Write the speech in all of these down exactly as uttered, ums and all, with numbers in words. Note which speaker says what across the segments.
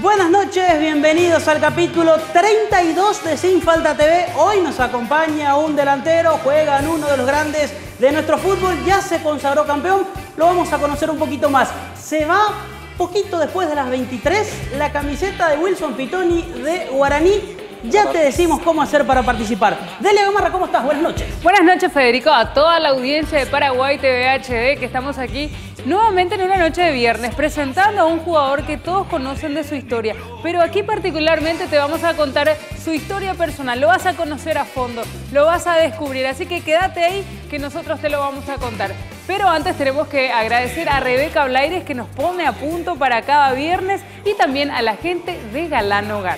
Speaker 1: Buenas noches, bienvenidos al capítulo treinta y dos de Sin Falta T V. Hoy nos acompaña un delantero, juega en uno de los grandes de nuestro fútbol, ya se consagró campeón, lo vamos a conocer un poquito más. Se va poquito después de las veintitrés la camiseta de Wilson Pitoni de Guaraní. Ya te decimos cómo hacer para participar. Delia Gamarra, ¿cómo estás? Buenas noches.
Speaker 2: Buenas noches, Federico, a toda la audiencia de Paraguay T V H D, que estamos aquí nuevamente en una noche de viernes, presentando a un jugador que todos conocen de su historia. Pero aquí particularmente te vamos a contar su historia personal, lo vas a conocer a fondo, lo vas a descubrir. Así que quédate ahí, que nosotros te lo vamos a contar. Pero antes tenemos que agradecer a Rebeca Blaires, que nos pone a punto para cada viernes, y también a la gente de Galán Hogar.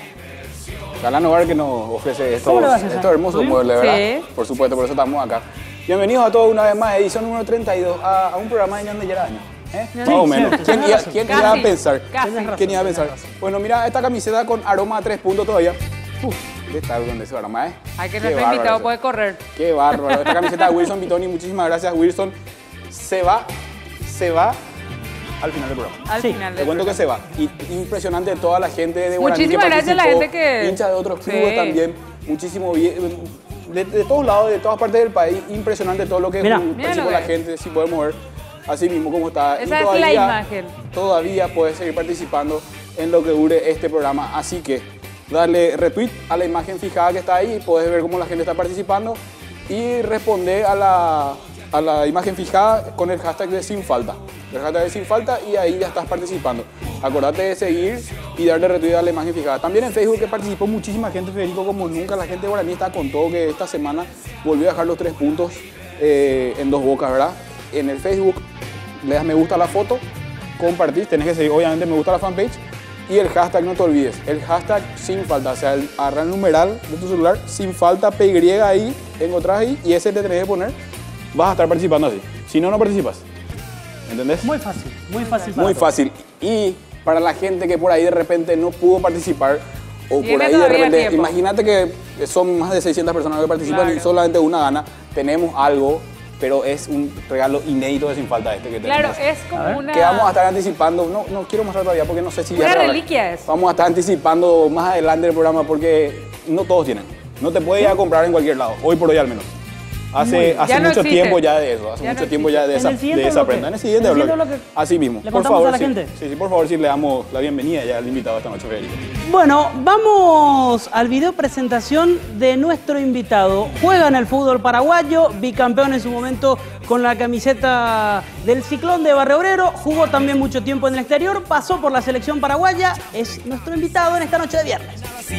Speaker 3: Galán Hogar, que nos ofrece estos, estos hermosos muebles, ¿verdad? Sí. Por supuesto, por eso estamos acá. Bienvenidos a todos una vez más, edición número treinta y dos, a, a un programa de Ñande Yeraño. ¿Eh? Sí, más o menos. ¿Quién, iba, quién iba a pensar?
Speaker 2: Casi.
Speaker 3: ¿Quién iba a pensar? Bueno, mira, esta camiseta con aroma a tres puntos todavía. Uf, ¿qué está donde ese aroma, eh?
Speaker 2: A que nuestro invitado puede correr.
Speaker 3: Qué bárbaro. Esta camiseta de Wilson Pitoni, muchísimas gracias, Wilson. Se va, se va al final del programa.
Speaker 2: Al
Speaker 3: sí,
Speaker 2: final del
Speaker 3: te cuento
Speaker 2: programa.
Speaker 3: que se va. Y impresionante toda la gente de Guaraní.
Speaker 2: Muchísimas gracias a la gente que...
Speaker 3: hinchas de otros clubes sí. También. Muchísimo bien. De, de todos lados, de todas partes del país. Impresionante todo lo que participó la gente. Si podemos ver así mismo cómo está.
Speaker 2: Esa
Speaker 3: y todavía,
Speaker 2: es la imagen.
Speaker 3: Todavía puedes seguir participando en lo que dure este programa. Así que darle retweet a la imagen fijada que está ahí. Puedes ver cómo la gente está participando. Y responder a la... a la imagen fijada con el hashtag de Sin Falta. El hashtag de Sin Falta y ahí ya estás participando. Acordate de seguir y darle retweet a la imagen fijada. También en Facebook que participó muchísima gente, Federico, como nunca. La gente de Guaraní está con todo, que esta semana volvió a dejar los tres puntos eh, en dos bocas, ¿verdad? En el Facebook le das me gusta a la foto, compartís, tenés que seguir, obviamente me gusta la fanpage. Y el hashtag, no te olvides, el hashtag Sin Falta, o sea, el, agarra el numeral de tu celular, Sin Falta, P Y ahí, encontrás ahí, y ese te tenés que poner. Vas a estar participando así. Si no, no participas. ¿Entendés?
Speaker 1: Muy fácil, muy fácil.
Speaker 3: Muy fácil. Y para la gente que por ahí de repente no pudo participar, o
Speaker 2: Tiene
Speaker 3: por ahí de repente,
Speaker 2: tiempo.
Speaker 3: imagínate que son más de seiscientas personas que participan
Speaker 2: Claro.
Speaker 3: y solamente una gana, tenemos algo, pero es un regalo inédito de Sin Falta este que tenemos.
Speaker 2: Claro, es como una...
Speaker 3: Que vamos a estar anticipando, no, no quiero mostrar todavía porque no sé si...
Speaker 2: Una
Speaker 3: ya
Speaker 2: reliquia es.
Speaker 3: Vamos a estar anticipando más adelante el programa porque no todos tienen. No te puedes ir a comprar en cualquier lado, hoy por hoy al menos. Hace, hace
Speaker 2: no
Speaker 3: mucho
Speaker 2: existe.
Speaker 3: tiempo ya de eso, hace
Speaker 2: Ya
Speaker 3: mucho
Speaker 2: no
Speaker 3: tiempo ya de esa, de esa prenda. En el siguiente
Speaker 1: En el
Speaker 3: bloque.
Speaker 1: siguiente bloque.
Speaker 3: Así mismo.
Speaker 1: ¿Le
Speaker 3: Por
Speaker 1: contamos
Speaker 3: favor,
Speaker 1: a la
Speaker 3: sí,
Speaker 1: gente?
Speaker 3: sí, sí, por favor, sí le damos la bienvenida ya al invitado esta noche, Federico.
Speaker 1: Bueno, vamos al video presentación de nuestro invitado. Juega en el fútbol paraguayo, bicampeón en su momento con la camiseta del Ciclón de Barrio Obrero, jugó también mucho tiempo en el exterior, pasó por la selección paraguaya, es nuestro invitado en esta noche de viernes.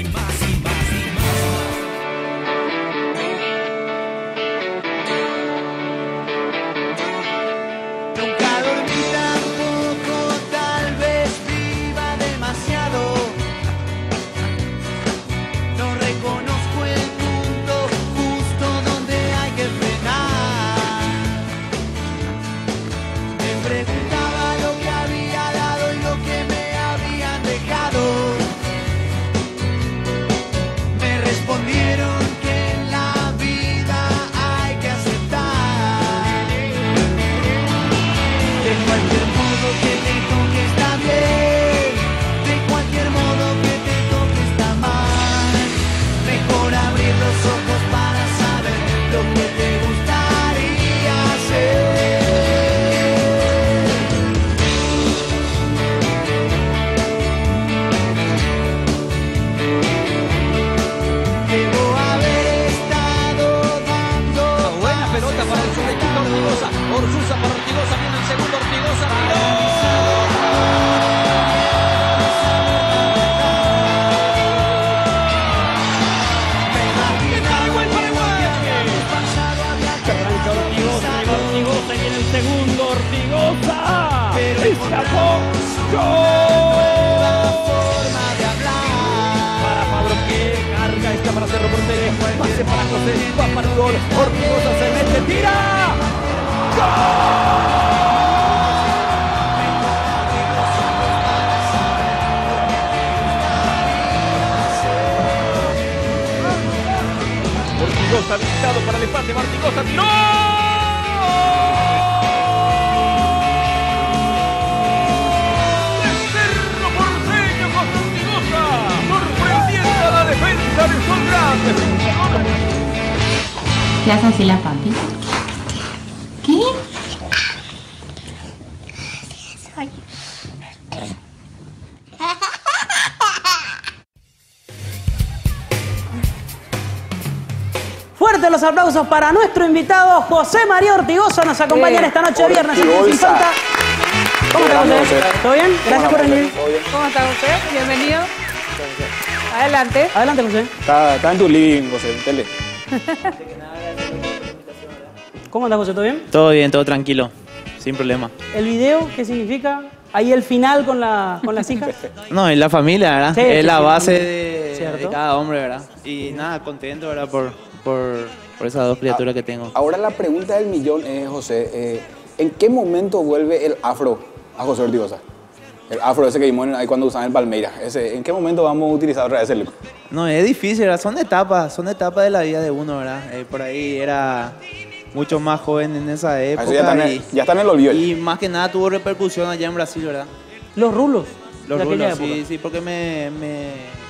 Speaker 4: Ortigosa habilitado para el empate, Martigosa tiró. De Cerro Porteño con
Speaker 5: ¿Qué hace así la papi? ¿Qué?
Speaker 1: Fuerte los aplausos para nuestro invitado José María Ortigosa. Nos acompaña en esta noche de viernes en Sin Falta. ¿Cómo estás, José? ¿Todo bien? Gracias por venir.
Speaker 2: ¿Cómo está José? Bienvenido. Adelante.
Speaker 1: Adelante, José.
Speaker 3: Está, está en tu living, José. Tele.
Speaker 1: ¿Cómo estás, José? ¿Todo bien?
Speaker 6: Todo bien, todo tranquilo, sin problema.
Speaker 1: ¿El video qué significa? Ahí el final con, la, con las hijas.
Speaker 6: No, es la familia, ¿verdad?
Speaker 1: Sí,
Speaker 6: es
Speaker 1: sí,
Speaker 6: la
Speaker 1: sí,
Speaker 6: base
Speaker 1: sí.
Speaker 6: de,
Speaker 1: ¿Cierto?
Speaker 6: de cada hombre, ¿verdad? Y nada, contento, ¿verdad? Por, por, por esas dos criaturas que tengo.
Speaker 3: Ahora la pregunta del millón es, José, eh, ¿en qué momento vuelve el afro a José Ortigosa? El afro ese que vimos ahí cuando usaban el Palmeiras. Ese, ¿en qué momento vamos a utilizar otra vez ese look?
Speaker 6: No, es difícil, ¿verdad? Son etapas, son etapas de la vida de uno, ¿verdad? Eh, por ahí era mucho más joven en esa época.
Speaker 3: Eso ya está en el-
Speaker 6: y,
Speaker 3: ya está en el olvido.
Speaker 6: y más que nada tuvo repercusión allá en Brasil, ¿verdad?
Speaker 1: Los rulos.
Speaker 6: Los
Speaker 1: de aquella
Speaker 6: rulos, sí,
Speaker 1: época.
Speaker 6: sí, porque me, me...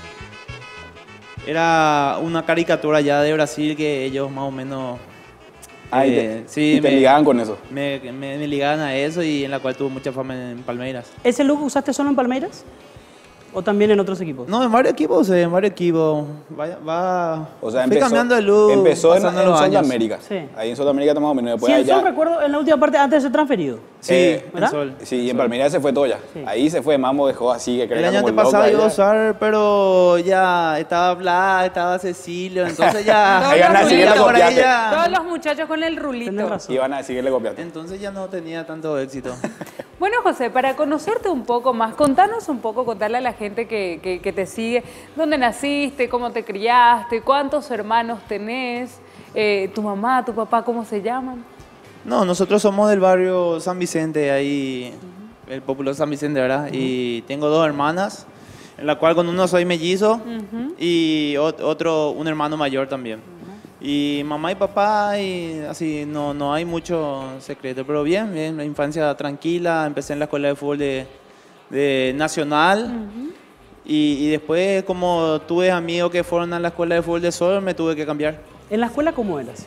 Speaker 6: Era una caricatura ya de Brasil que ellos más o menos...
Speaker 3: Ah, y te,
Speaker 6: eh, sí,
Speaker 3: y te
Speaker 6: me-
Speaker 3: ligaban con eso.
Speaker 6: Me, me, me ligaban a eso y en la cual tuvo mucha fama en Palmeiras.
Speaker 1: ¿Ese look usaste solo en Palmeiras? ¿O también en otros equipos?
Speaker 6: No, en varios equipos, en varios equipos. Va, va,
Speaker 3: O sea,
Speaker 6: fui
Speaker 3: empezó,
Speaker 6: cambiando de look.
Speaker 3: empezó en,
Speaker 6: pasando
Speaker 3: en
Speaker 6: los años.
Speaker 3: Sudamérica.
Speaker 1: Sí.
Speaker 3: Ahí en Sudamérica está más o menos. Después
Speaker 1: Sí, en
Speaker 3: allá,
Speaker 1: Sol recuerdo en la última parte antes de ser transferido.
Speaker 6: Sí,
Speaker 3: Eh,
Speaker 6: en
Speaker 1: ¿verdad?
Speaker 6: Sol.
Speaker 3: Sí, y en Palmeiras se fue todo ya.
Speaker 1: Sí.
Speaker 3: Ahí se fue, Mamo dejó así, que
Speaker 6: El
Speaker 3: creía
Speaker 6: año
Speaker 3: como
Speaker 6: antepasado
Speaker 3: loco
Speaker 6: iba a
Speaker 3: allá.
Speaker 6: usar, pero ya estaba Blas, estaba Cecilio, entonces ya...
Speaker 2: Todos
Speaker 3: Ahí van a
Speaker 2: los
Speaker 3: decir que le
Speaker 2: rulitos.
Speaker 6: por ahí
Speaker 3: copiaste.
Speaker 6: ya-
Speaker 2: Todos los muchachos con el rulito.
Speaker 1: Tienes razón.
Speaker 3: Iban a decir que le copiaste.
Speaker 6: Entonces ya no tenía tanto éxito.
Speaker 2: Bueno, José, para conocerte un poco más, contanos un poco, contarle a la gente que, que- que te sigue, dónde naciste, cómo te criaste, cuántos hermanos tenés, eh, tu mamá, tu papá, ¿cómo se llaman?
Speaker 6: No, nosotros somos del barrio San Vicente, ahí, el popular San Vicente, ¿verdad? Y tengo dos hermanas, en la cual con uno soy mellizo y ot- otro, un hermano mayor también. Y mamá y papá, y así, no, no hay mucho secreto, pero bien, bien, la infancia tranquila, empecé en la escuela de fútbol de, de Nacional. Y, y después, como tuve amigos que fueron a la escuela de fútbol de Sol, me tuve que cambiar.
Speaker 1: ¿En la escuela cómo eras?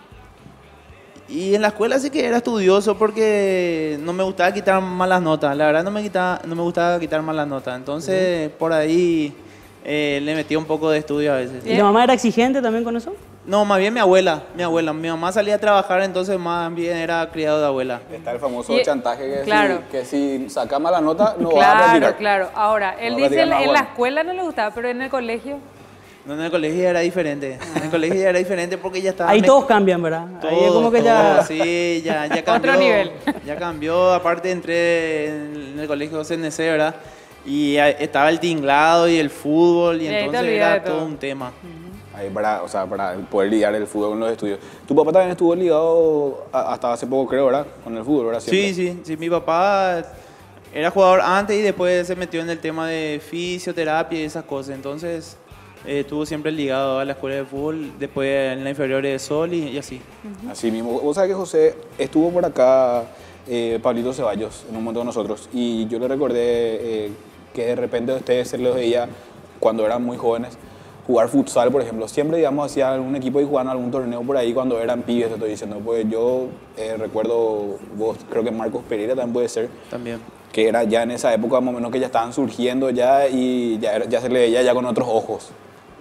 Speaker 6: Y en la escuela sí que era estudioso porque no me gustaba quitar malas notas. La verdad no me, quitaba, no me gustaba quitar malas notas. Entonces, por ahí eh, le metí un poco de estudio a veces.
Speaker 1: ¿Y la mamá era exigente también con eso?
Speaker 6: No, más bien mi abuela, mi abuela. Mi mamá salía a trabajar, entonces más bien era criado de abuela.
Speaker 3: Está el famoso
Speaker 2: Y-
Speaker 3: chantaje que,
Speaker 2: claro.
Speaker 3: si, que si saca mala nota no va a
Speaker 2: Claro,
Speaker 3: retirar.
Speaker 2: claro. Ahora, él
Speaker 3: No va a
Speaker 2: dice
Speaker 3: retirar
Speaker 2: en,
Speaker 3: más
Speaker 2: en la
Speaker 3: bueno.
Speaker 2: escuela no le gustaba, pero en el colegio...
Speaker 6: No, en el colegio ya era diferente. En el colegio ya era diferente porque ya estaba...
Speaker 1: Ahí
Speaker 6: me-
Speaker 1: todos cambian, ¿verdad? Ahí es
Speaker 6: Todo,
Speaker 1: como que ya...
Speaker 6: todo, sí, ya, ya cambió.
Speaker 2: Otro nivel.
Speaker 6: Ya cambió, aparte entré en el colegio C N C, ¿verdad? Y ahí estaba el tinglado y el fútbol y,
Speaker 2: Y ahí te
Speaker 6: entonces
Speaker 2: olvidás de
Speaker 6: era todo
Speaker 2: todo.
Speaker 6: un tema.
Speaker 3: Ahí para, o sea, para poder lidiar el fútbol con los estudios. Tu papá también estuvo ligado a- hasta hace poco, creo, ¿verdad? Con el fútbol, ¿verdad? Siempre.
Speaker 6: Sí, sí, sí, mi papá era jugador antes y después se metió en el tema de fisioterapia y esas cosas. Entonces eh, estuvo siempre ligado a la escuela de fútbol, después en la inferior de Sol y, y así.
Speaker 3: Así mismo. Vos sabés que José estuvo por acá, eh, Pablito Ceballos, en un momento de nosotros, y yo le recordé eh, que de repente a ustedes se los veía cuando eran muy jóvenes jugar futsal, por ejemplo. Siempre, digamos, hacía algún equipo y jugaban algún torneo por ahí cuando eran pibes, te estoy diciendo. Pues yo eh, recuerdo, vos, creo que Marcos Pereira también puede ser,
Speaker 6: También.
Speaker 3: que era ya en esa época más o menos que ya estaban surgiendo ya y ya, era- ya se le veía ya con otros ojos.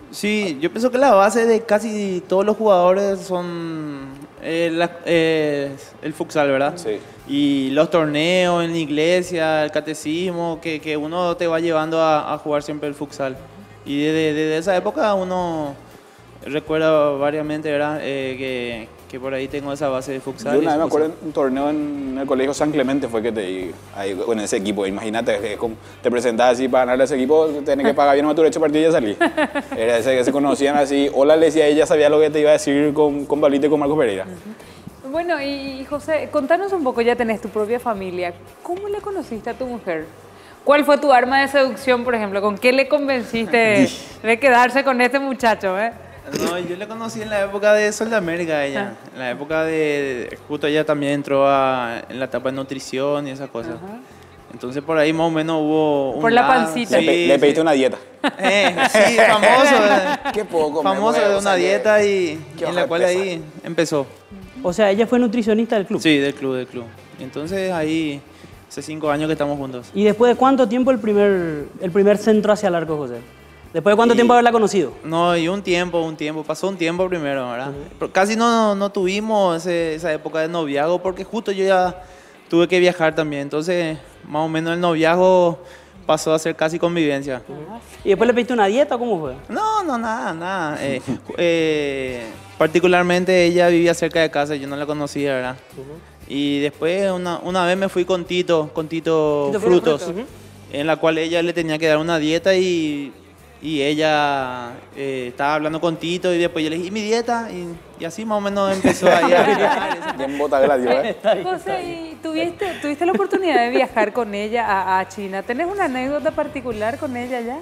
Speaker 6: Sí, yo pienso que la base de casi todos los jugadores son eh, la- eh, el futsal, ¿verdad?
Speaker 3: Sí.
Speaker 6: Y los torneos en la iglesia, el catecismo, que, que uno te va llevando a, a jugar siempre el futsal. Y desde, desde esa época uno recuerda variamente, ¿verdad? Eh, que, que por ahí tengo esa base de futsal.
Speaker 3: Yo
Speaker 6: y
Speaker 3: una vez me
Speaker 6: esas cosas.
Speaker 3: acuerdo en un torneo en el colegio San Clemente fue que te di ahí con ese equipo. Imagínate que como te presentabas así para ganarle a ese equipo, tenés que pagar bien más tu derecho partido y ya salí. Era ese que se conocían así. Hola, le decía ella, sabía lo que te iba a decir con, con Pablito y con Marcos Pereira.
Speaker 2: Bueno, y, y José, contanos un poco, ya tenés tu propia familia. ¿Cómo le conociste a tu mujer? ¿Cuál fue tu arma de seducción, por ejemplo? ¿Con qué le convenciste de, de quedarse con este muchacho? ¿eh?
Speaker 6: No, yo la conocí en la época de Sol de América, ella.
Speaker 2: Ah.
Speaker 6: En la época de, de- justo ella también entró a, en la etapa de nutrición y esas cosas. Entonces por ahí más o menos hubo un
Speaker 2: Por la
Speaker 6: lado-
Speaker 2: pancita.
Speaker 3: Le, pe-
Speaker 6: Sí,
Speaker 3: le
Speaker 6: sí.
Speaker 3: pediste una dieta.
Speaker 6: Eh, sí, famoso. eh.
Speaker 3: Qué poco.
Speaker 6: Famoso de una dieta y,
Speaker 3: qué
Speaker 6: y en
Speaker 3: hoja
Speaker 6: la
Speaker 3: de
Speaker 6: cual
Speaker 3: pesa.
Speaker 6: ahí empezó.
Speaker 1: O sea, ella fue nutricionista del club.
Speaker 6: Sí, del club, del club. Y entonces ahí, hace cinco años que estamos juntos.
Speaker 1: ¿Y después de cuánto tiempo el primer, el primer centro hacia el arco, José? ¿Después de cuánto
Speaker 6: Y-
Speaker 1: tiempo haberla conocido?
Speaker 6: No, y un tiempo, un tiempo, pasó un tiempo primero, ¿verdad? Pero casi no, no tuvimos ese- esa época de noviazgo porque justo yo ya tuve que viajar también. Entonces, más o menos el noviazgo pasó a ser casi convivencia.
Speaker 1: ¿Y después le pediste una dieta o cómo fue?
Speaker 6: No, no, nada, nada. Eh, eh, particularmente ella vivía cerca de casa, yo no la conocía, ¿verdad? Y después una, una vez me fui con Tito, con Tito,
Speaker 1: Tito
Speaker 6: Frutos,
Speaker 1: Frutos, ujú.
Speaker 6: en la cual ella le tenía que dar una dieta y, y ella eh, estaba hablando con Tito y después yo le dije, ¿y mi dieta? Y, y así más o menos empezó ahí a viajar.
Speaker 3: Bien bota gladio, ¿eh?
Speaker 2: José, ¿y tuviste, tuviste la oportunidad de viajar con ella a, a China? ¿Tenés una anécdota particular con ella ya?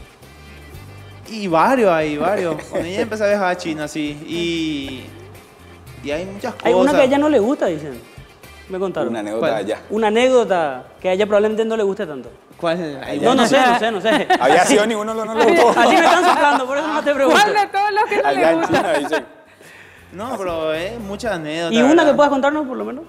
Speaker 6: Y varios ahí, varios. Con ella empecé a viajar a China, sí. Y, y hay muchas cosas.
Speaker 1: Hay una que a ella no le gusta, dicen. Me contaron.
Speaker 3: Una anécdota
Speaker 6: ¿Cuál?
Speaker 3: allá.
Speaker 1: Una anécdota que a ella probablemente no le guste tanto.
Speaker 6: ¿Cuál? Hay
Speaker 1: No, no
Speaker 6: una.
Speaker 1: sé, no sé, no sé.
Speaker 3: Había sido ninguno, no, no le gustó.
Speaker 1: Así me están soplando, por eso no te pregunto.
Speaker 2: ¿Cuál de todos los que no
Speaker 3: Allá
Speaker 2: le
Speaker 3: en
Speaker 2: gusta?
Speaker 3: China, dice.
Speaker 6: No, pero es muchas anécdotas.
Speaker 1: ¿Y una
Speaker 6: ¿verdad?
Speaker 1: que puedas contarnos, por lo menos?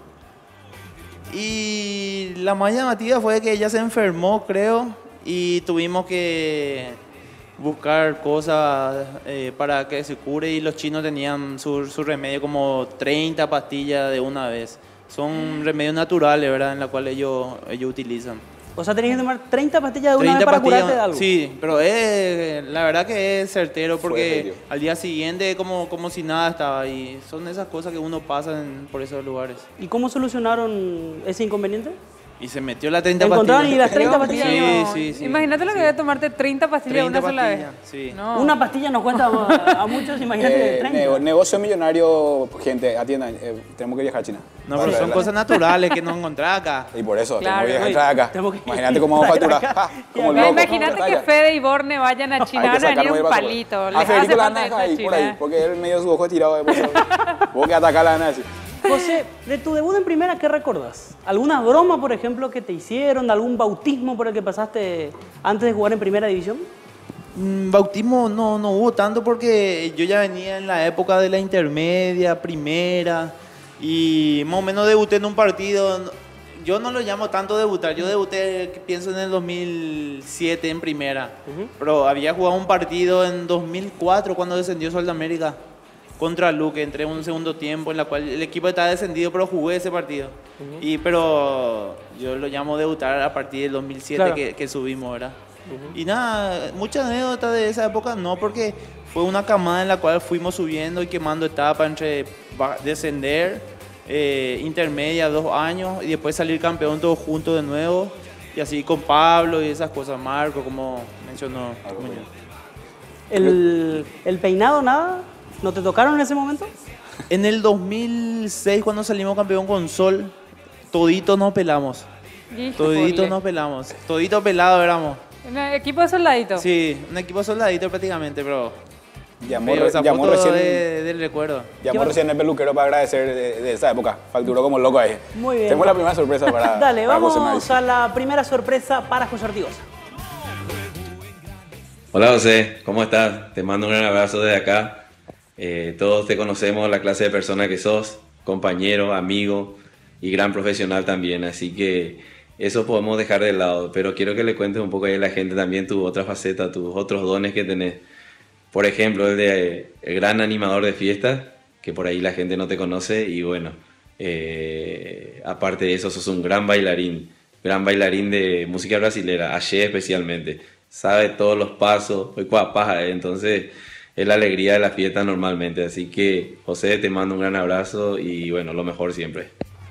Speaker 6: Y la más llamativa fue que ella se enfermó, creo, y tuvimos que buscar cosas eh, para que se cure y los chinos tenían su, su remedio como treinta pastillas de una vez. Son remedios naturales, ¿verdad? En la cual ellos, ellos utilizan.
Speaker 1: O sea, tenías que tomar treinta pastillas de una vez
Speaker 6: treinta
Speaker 1: para
Speaker 6: pastillas,
Speaker 1: curarte de algo.
Speaker 6: Sí, pero es, la verdad que es certero porque
Speaker 3: efectivo.
Speaker 6: al día siguiente como, como si nada estaba y son esas cosas que uno pasa en- por esos lugares.
Speaker 1: ¿Y cómo solucionaron ese inconveniente?
Speaker 6: Y se metió la treinta
Speaker 1: Encontraron
Speaker 6: pastillas.
Speaker 1: y las treinta
Speaker 2: Dios
Speaker 1: pastillas.
Speaker 6: Sí,
Speaker 2: mío.
Speaker 6: sí, sí.
Speaker 2: Imagínate lo que
Speaker 6: Sí.
Speaker 2: voy a tomarte treinta pastillas
Speaker 6: treinta
Speaker 2: una sola vez.
Speaker 6: pastillas, sí.
Speaker 2: No.
Speaker 1: Una pastilla nos cuesta a, a muchos, imagínate,
Speaker 3: Eh,
Speaker 1: treinta.
Speaker 3: nego- negocio millonario, gente, atiendan, eh, tenemos que viajar a China.
Speaker 6: No,
Speaker 3: Para
Speaker 6: pero son
Speaker 3: verla.
Speaker 6: cosas naturales que no encontrás acá.
Speaker 3: Y por eso,
Speaker 2: Claro,
Speaker 3: tenemos que
Speaker 1: oye,
Speaker 3: viajar acá.
Speaker 1: tenemos que
Speaker 3: Imagínate cómo vamos a
Speaker 1: traer
Speaker 3: facturar.
Speaker 1: acá.
Speaker 3: Ah, como
Speaker 1: Ya,
Speaker 3: loco.
Speaker 2: Imagínate que Fede y Borne vayan a China,
Speaker 3: Hay que
Speaker 2: van a venir
Speaker 3: sacarnos
Speaker 2: un
Speaker 3: el pasaporte.
Speaker 2: palito. Les
Speaker 3: A
Speaker 2: hace
Speaker 3: Federico la
Speaker 2: falta
Speaker 3: van a
Speaker 2: eso
Speaker 3: dejar
Speaker 2: a
Speaker 3: ahí por ahí,
Speaker 2: China.
Speaker 3: porque él medio su ojo tirado. Vos, vos que atacar la van a decir.
Speaker 1: José, de tu debut en primera, ¿qué recordás? ¿Alguna broma, por ejemplo, que te hicieron? ¿Algún bautismo por el que pasaste antes de jugar en primera división?
Speaker 6: Mm, Bautismo no, no hubo tanto porque yo ya venía en la época de la intermedia, primera, y más o menos debuté en un partido. Yo no lo llamo tanto debutar, yo debuté, que pienso, en el dos mil siete en primera, pero había jugado un partido en dos mil cuatro cuando descendió Sol de América contra Luque, entré en un segundo tiempo en la cual el equipo estaba descendido, pero jugué ese partido. Y, pero yo lo llamo debutar a partir del dos mil siete
Speaker 1: Claro.
Speaker 6: que, que subimos, ¿verdad? Y nada, muchas anécdotas de esa época no, porque fue una camada en la cual fuimos subiendo y quemando etapas entre ba- descender, eh, intermedia, dos años, y después salir campeón todos juntos de nuevo, y así con Pablo y esas cosas, Marco, como mencionó Muñoz.
Speaker 1: ¿El, el peinado, nada? ¿No te tocaron en ese momento?
Speaker 6: En el dos mil seis, cuando salimos campeón con Sol, toditos nos pelamos. Toditos
Speaker 2: Híjole.
Speaker 6: nos pelamos. Toditos pelados éramos.
Speaker 2: Un equipo de soldaditos.
Speaker 6: Sí, un equipo soldadito prácticamente, pero...
Speaker 3: Llamó,
Speaker 6: pero esa
Speaker 3: llamó
Speaker 6: foto
Speaker 3: recién,
Speaker 6: de- del recuerdo.
Speaker 3: llamó recién el peluquero para agradecer de, de esa época. Facturó como loco ahí.
Speaker 1: Muy bien.
Speaker 3: Tengo la primera sorpresa para,
Speaker 1: Dale,
Speaker 3: para José
Speaker 1: vamos
Speaker 3: Mauricio.
Speaker 1: a la primera sorpresa para José Ortigosa.
Speaker 7: Hola José, ¿cómo estás? Te mando un gran abrazo desde acá. Eh, todos te conocemos, la clase de persona que sos, compañero, amigo y gran profesional también, así que eso podemos dejar de lado, pero quiero que le cuentes un poco ahí a la gente también tu otra faceta, tus otros dones que tenés. Por ejemplo, el de el gran animador de fiestas, que por ahí la gente no te conoce, y bueno, eh, aparte de eso, sos un gran bailarín, gran bailarín de música brasilera, axé especialmente. Sabe todos los pasos, hoy cuapaja, entonces es la alegría de la fiesta normalmente. Así que, José, te mando un gran abrazo y bueno, lo mejor siempre.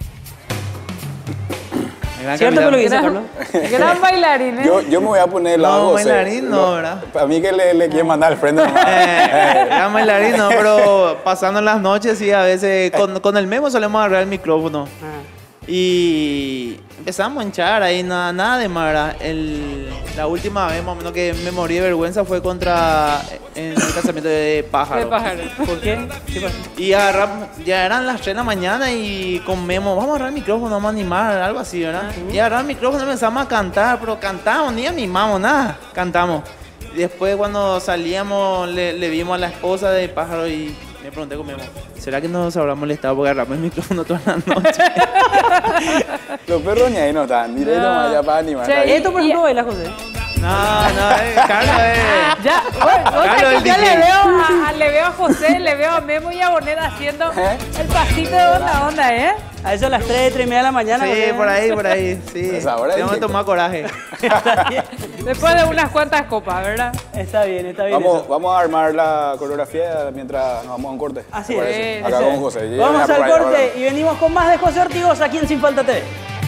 Speaker 6: Gran
Speaker 1: ¿Cierto que lo dice,
Speaker 2: Gran,
Speaker 1: Carlos?
Speaker 2: gran bailarín, ¿eh?
Speaker 3: Yo, yo me voy a poner el lado
Speaker 6: No,
Speaker 3: de José.
Speaker 6: bailarín no, ¿verdad?
Speaker 3: Para mí que le, le quieren mandar al frente nomás.
Speaker 6: Eh, gran bailarín, no, pero pasando las noches, sí, a veces con, con el Memo solemos agarrar el micrófono.
Speaker 1: Ah.
Speaker 6: Y empezamos a hinchar ahí, nada, nada de más, ¿verdad? El, la última vez más o menos que me morí de vergüenza fue contra en el casamiento de Pájaro.
Speaker 2: De Pájaro.
Speaker 1: ¿Por qué? ¿Qué pasó?
Speaker 6: Y agarramos, ya eran las tres de la mañana y con Memo, vamos a agarrar el micrófono, vamos a animar, algo así, ¿verdad? Y agarrar el micrófono empezamos a cantar, pero cantamos, ni animamos, nada, cantamos. Y después cuando salíamos le, le vimos a la esposa de Pájaro y me pregunté con Memo, ¿será que nos habrá molestado porque agarramos el micrófono toda la noche?
Speaker 3: Los perros ni ahí no están, directo
Speaker 2: No.
Speaker 3: más allá para animar.
Speaker 2: Che,
Speaker 3: Está bien.
Speaker 1: Esto, por ejemplo, baila, José.
Speaker 6: No, no, eh, Carlos, eh.
Speaker 2: Ya, bueno, vos
Speaker 6: Carlos,
Speaker 2: sabés
Speaker 6: el
Speaker 2: que ya
Speaker 6: D J.
Speaker 2: le veo, a, a- le veo a José, le veo a Memo y a Bonet haciendo
Speaker 3: ¿Eh?
Speaker 2: el pasito de onda onda, ¿eh?
Speaker 1: A eso a las tres, tres y media de la mañana.
Speaker 6: Sí,
Speaker 1: José.
Speaker 6: por ahí, por ahí, sí.
Speaker 3: Pues ahora
Speaker 6: Tengo que
Speaker 3: directo.
Speaker 6: tomar coraje.
Speaker 1: Está bien,
Speaker 2: Después de unas cuantas copas, ¿verdad?
Speaker 1: está bien. Está bien
Speaker 3: Vamos,
Speaker 1: eso.
Speaker 3: vamos a armar la coreografía mientras nos vamos a un corte.
Speaker 1: Así
Speaker 3: ¿te
Speaker 1: es.
Speaker 3: parece?
Speaker 2: Sí,
Speaker 3: Acá
Speaker 1: sí.
Speaker 3: con José. Ya,
Speaker 1: Vamos
Speaker 3: ya,
Speaker 1: al
Speaker 3: por ahí,
Speaker 1: corte
Speaker 3: por
Speaker 1: y venimos con más de José Ortigoz aquí en Sin Falta T V.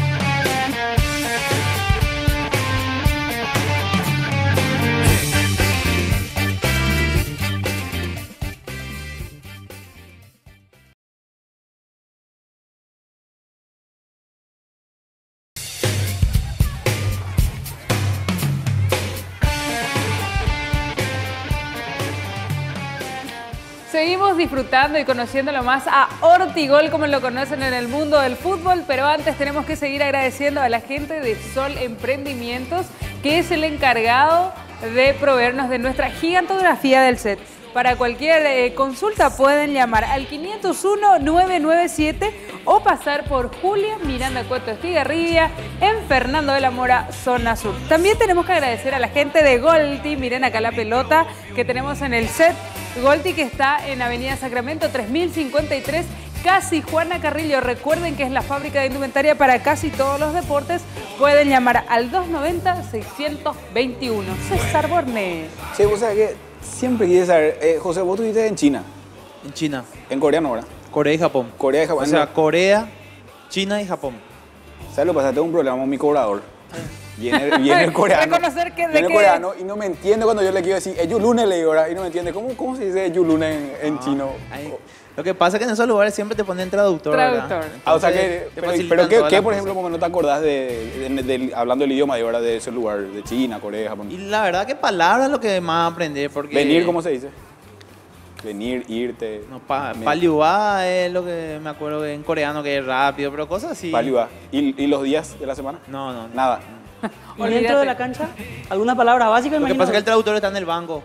Speaker 2: Seguimos disfrutando y conociéndolo más a Ortigol como lo conocen en el mundo del fútbol, pero antes tenemos que seguir agradeciendo a la gente de Sol Emprendimientos, que es el encargado de proveernos de nuestra gigantografía del set. Para cualquier eh, consulta pueden llamar al quinientos uno, nueve nueve siete o pasar por Julia Miranda Cueto Estigarribia en Fernando de la Mora, zona sur. También tenemos que agradecer a la gente de Golti, miren acá la pelota que tenemos en el set. Golti, que está en Avenida Sacramento tres mil cincuenta y tres, casi Juana Carrillo. Recuerden que es la fábrica de indumentaria para casi todos los deportes. Pueden llamar al dos noventa, seiscientos veintiuno. César Borne.
Speaker 3: Che, vos sabés que siempre quise saber, eh, José, vos estuviste en China,
Speaker 6: En China,
Speaker 3: en Corea no, ¿verdad?
Speaker 6: Corea y Japón.
Speaker 3: Corea y Japón.
Speaker 6: O sea, Corea, China y Japón.
Speaker 3: ¿Sabes lo que pasa? Tengo un problema con mi cobrador. Viene, viene el coreano.
Speaker 2: Reconocer que de
Speaker 3: viene el
Speaker 2: que-
Speaker 3: coreano y no me entiende cuando yo le quiero decir Eyulune, le digo ahora, y no me entiende. ¿Cómo, cómo se dice Eyulune en, en chino?
Speaker 6: Ahí. Lo que pasa es que en esos lugares siempre te ponen traductor. ¿verdad?
Speaker 2: Traductor.
Speaker 3: Ah, o sea
Speaker 6: Entonces,
Speaker 3: que,
Speaker 6: te
Speaker 3: pero,
Speaker 6: facilitan
Speaker 3: pero ¿qué,
Speaker 6: todas
Speaker 3: qué,
Speaker 6: las
Speaker 3: por
Speaker 6: cosas.
Speaker 3: ejemplo, como no te acordás de, de- de- hablando el idioma de ahora de ese lugar, de China, Corea, Japón?
Speaker 6: Y la verdad que palabras es lo que más aprender porque...
Speaker 3: Venir, ¿cómo se dice? Venir, irte.
Speaker 6: No, pa,
Speaker 3: Me-
Speaker 6: paliuá es lo que me acuerdo que en coreano que es rápido, pero cosas así.
Speaker 3: Paliuá. ¿Y, ¿Y los días de la semana?
Speaker 6: No, no. no.
Speaker 3: Nada.
Speaker 1: ¿Y
Speaker 2: Olvídate.
Speaker 1: dentro de la cancha? ¿Alguna palabra básica?
Speaker 6: Lo que
Speaker 1: imagino?
Speaker 6: pasa es que el traductor está en el banco.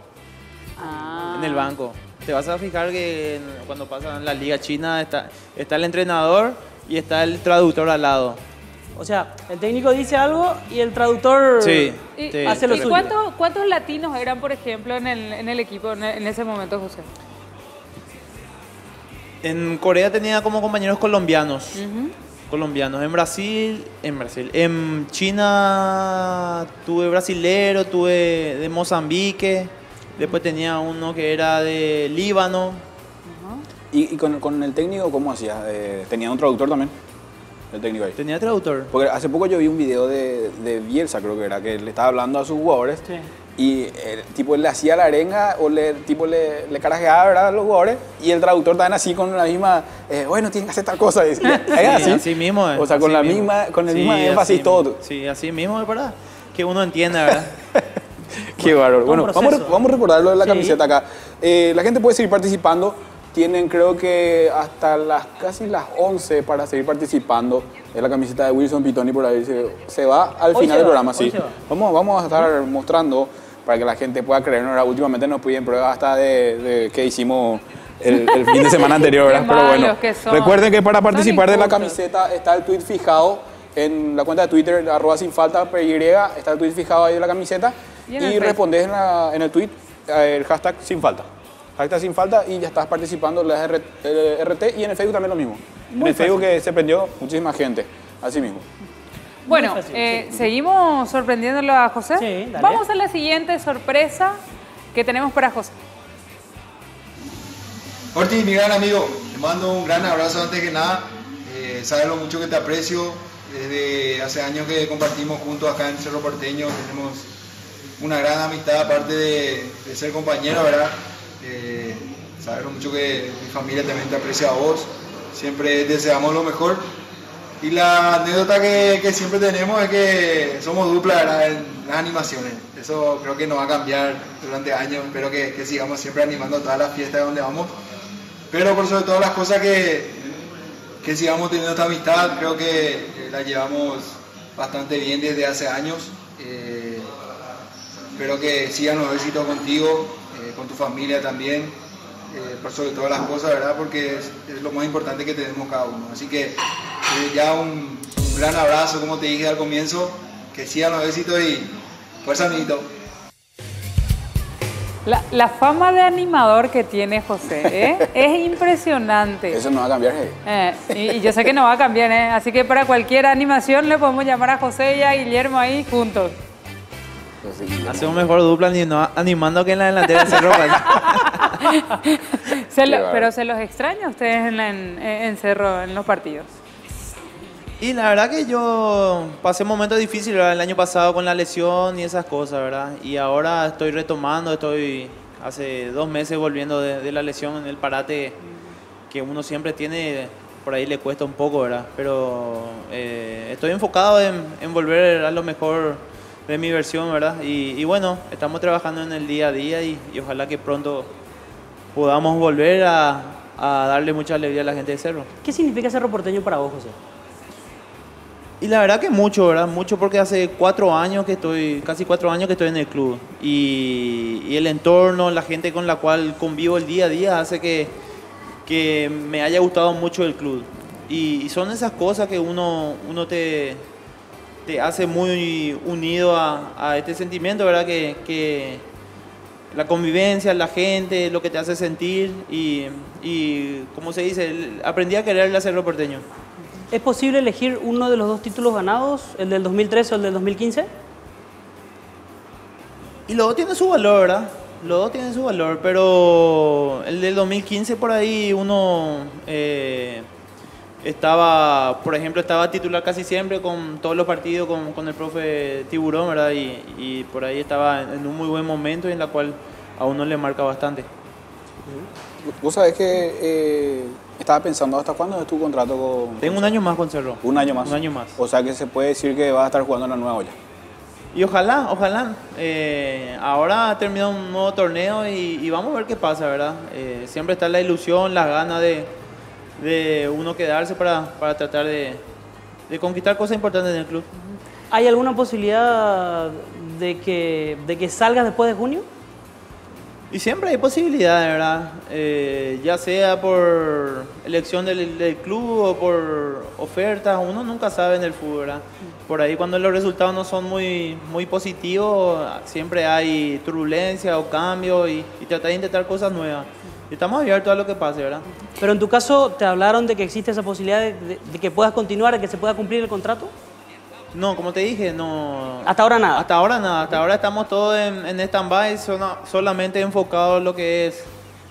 Speaker 2: Ah.
Speaker 6: En el banco. Te vas a fijar que en- cuando pasan la liga china está, está el entrenador y está el traductor al lado.
Speaker 1: O sea, el técnico dice algo y el traductor...
Speaker 6: Sí.
Speaker 2: ¿Y,
Speaker 6: sí.
Speaker 1: hace lo
Speaker 2: ¿y
Speaker 1: suyo.
Speaker 2: cuántos, cuántos latinos eran, por ejemplo, en el, en el equipo en, en ese momento, José?
Speaker 6: En Corea tenía como compañeros colombianos. Colombianos. En Brasil, en Brasil. En China tuve brasilero, tuve de Mozambique. Después tenía uno que era de Líbano.
Speaker 3: ¿Y, y con, con el técnico cómo hacías? Eh, ¿Tenía un traductor también? El técnico ahí.
Speaker 6: Tenía traductor.
Speaker 3: Porque hace poco yo vi un video de, de Bielsa, creo que era, que le estaba hablando a sus jugadores.
Speaker 1: Sí.
Speaker 3: Y el tipo le hacía la arenga o le, tipo le, le carajeaba, ¿verdad?, a los jugadores. Y el traductor también así con la misma, eh, bueno, tienen que hacer tal cosa. Es
Speaker 6: Sí,
Speaker 3: así.
Speaker 6: así mismo es.
Speaker 3: O sea, con
Speaker 6: así
Speaker 3: la
Speaker 6: mismo.
Speaker 3: misma, con el
Speaker 6: Sí,
Speaker 3: mismo énfasis
Speaker 6: así
Speaker 3: todo.
Speaker 6: mismo. Sí, así mismo es verdad. Que uno entienda, ¿verdad?
Speaker 3: Qué bárbaro. Bueno,
Speaker 1: un
Speaker 3: vamos, a-
Speaker 1: proceso.
Speaker 3: vamos a recordar lo de la
Speaker 1: Sí.
Speaker 3: camiseta acá. Eh, la gente puede seguir participando. Tienen, creo que hasta las casi las once para seguir participando. Es la camiseta de Wilson Pitoni, por ahí se, se va al
Speaker 1: Hoy
Speaker 3: final
Speaker 1: se
Speaker 3: del
Speaker 1: va,
Speaker 3: programa.
Speaker 1: hoy
Speaker 3: Sí.
Speaker 1: se va.
Speaker 3: Vamos, vamos a estar mostrando para que la gente pueda creer. ¿No? Últimamente nos piden pruebas hasta de, de que hicimos el, el fin de semana anterior, ¿verdad?
Speaker 2: Qué
Speaker 3: Pero bueno,
Speaker 2: malos que son.
Speaker 3: recuerden que para
Speaker 2: Son
Speaker 3: participar de la
Speaker 2: injustos.
Speaker 3: camiseta está el tweet fijado en la cuenta de Twitter, arroba sin falta, P Y, está el tweet fijado ahí de la camiseta.
Speaker 2: Y
Speaker 3: Y,
Speaker 2: en el Facebook.
Speaker 3: respondes en, la- en el tweet eh, el hashtag sin falta. Hashtag sin falta y ya estás participando en la R- eh, R T y en el Facebook también lo mismo.
Speaker 1: Muy
Speaker 3: en el Facebook
Speaker 1: fácil.
Speaker 3: que se prendió muchísima gente, así mismo.
Speaker 2: Bueno,
Speaker 1: fácil,
Speaker 2: eh, seguimos sorprendiéndolo a José.
Speaker 1: Sí, dale.
Speaker 2: Vamos a la siguiente sorpresa que tenemos para José.
Speaker 8: Orti, mi gran amigo, te mando un gran abrazo antes que nada. Eh, sabes lo mucho que te aprecio. Desde hace años que compartimos juntos acá en Cerro Porteño. Tenemos una gran amistad, aparte de, de ser compañeros, ¿verdad? Eh, sabes lo mucho que mi familia también te aprecia a vos. Siempre deseamos lo mejor. Y la anécdota que, que siempre tenemos es que somos dupla, ¿verdad? En las animaciones. Eso creo que no va a cambiar durante años. Espero que, que sigamos siempre animando todas las fiestas donde vamos. Pero por sobre todas las cosas que, que sigamos teniendo esta amistad, creo que eh, la llevamos bastante bien desde hace años. Eh, espero que sigan los éxitos contigo, eh, con tu familia también, eh, por sobre todas las cosas, ¿verdad? Porque es, es lo más importante que tenemos cada uno. Así que eh, ya un, un gran abrazo, como te dije al comienzo, que sigan los éxitos y fuerza, amiguito.
Speaker 2: La, la fama de animador que tiene José, ¿eh? Es impresionante.
Speaker 3: Eso no va a cambiar, ¿eh?
Speaker 2: Eh, y, y yo sé que no va a cambiar, ¿eh? Así que para cualquier animación le podemos llamar a José y a Guillermo ahí juntos.
Speaker 6: Hacemos mejor dupla ni no, animando que en la delantera de Cerro.
Speaker 2: se lo, pero se los extraña a ustedes en, la, en, en Cerro, en los partidos.
Speaker 6: Y la verdad que yo pasé momentos difíciles, ¿verdad? El año pasado con la lesión y esas cosas, ¿verdad? Y ahora estoy retomando, estoy hace dos meses volviendo de, de la lesión en el parate que uno siempre tiene, por ahí le cuesta un poco, ¿verdad? Pero eh, estoy enfocado en, en volver a lo mejor de mi versión, ¿verdad? Y, y bueno, estamos trabajando en el día a día y, y ojalá que pronto podamos volver a, a darle mucha alegría a la gente de Cerro.
Speaker 1: ¿Qué significa Cerro Porteño para vos, José?
Speaker 6: Y la verdad que mucho, ¿verdad? Mucho porque hace cuatro años que estoy, casi cuatro años que estoy en el club. Y, y el entorno, la gente con la cual convivo el día a día hace que, que me haya gustado mucho el club. Y, y son esas cosas que uno, uno te, te hace muy unido a, a este sentimiento, ¿verdad? Que, que la convivencia, la gente, lo que te hace sentir. Y, y como se dice, aprendí a quererle a Cerro Porteño.
Speaker 1: ¿Es posible elegir uno de los dos títulos ganados, el del dos mil trece o el del dos mil quince?
Speaker 6: Y los dos tienen su valor, ¿verdad? Los dos tienen su valor, pero el del dos mil quince por ahí uno eh, estaba, por ejemplo, estaba titular casi siempre con todos los partidos con, con el profe Tiburón, ¿verdad? Y, y por ahí estaba en un muy buen momento y en la cual a uno le marca bastante.
Speaker 3: Vos sabés que eh, estaba pensando, ¿hasta cuándo es tu contrato con...?
Speaker 6: Tengo un año más con Cerro.
Speaker 3: ¿Un año más?
Speaker 6: Un año más.
Speaker 3: O sea que se puede decir que vas a estar jugando en la nueva olla.
Speaker 6: Y ojalá, ojalá. Eh, ahora termina un nuevo torneo y, y vamos a ver qué pasa, ¿verdad? Eh, siempre está la ilusión, las ganas de, de uno quedarse para, para tratar de, de conquistar cosas importantes en el club.
Speaker 1: ¿Hay alguna posibilidad de que, de que salgas después de junio?
Speaker 6: Y siempre hay posibilidades, ¿verdad? Eh, ya sea por elección del, del club o por ofertas, uno nunca sabe en el fútbol, ¿verdad? Por ahí cuando los resultados no son muy, muy positivos, siempre hay turbulencia o cambio y, y tratar de intentar cosas nuevas. Y estamos abiertos a lo que pase, ¿verdad?
Speaker 1: Pero en tu caso, ¿te hablaron de que existe esa posibilidad de, de, de que puedas continuar, de que se pueda cumplir el contrato?
Speaker 6: No, como te dije, no...
Speaker 1: ¿Hasta ahora nada?
Speaker 6: Hasta ahora nada. Hasta ahora estamos todos en, en stand-by, solamente enfocados en lo que es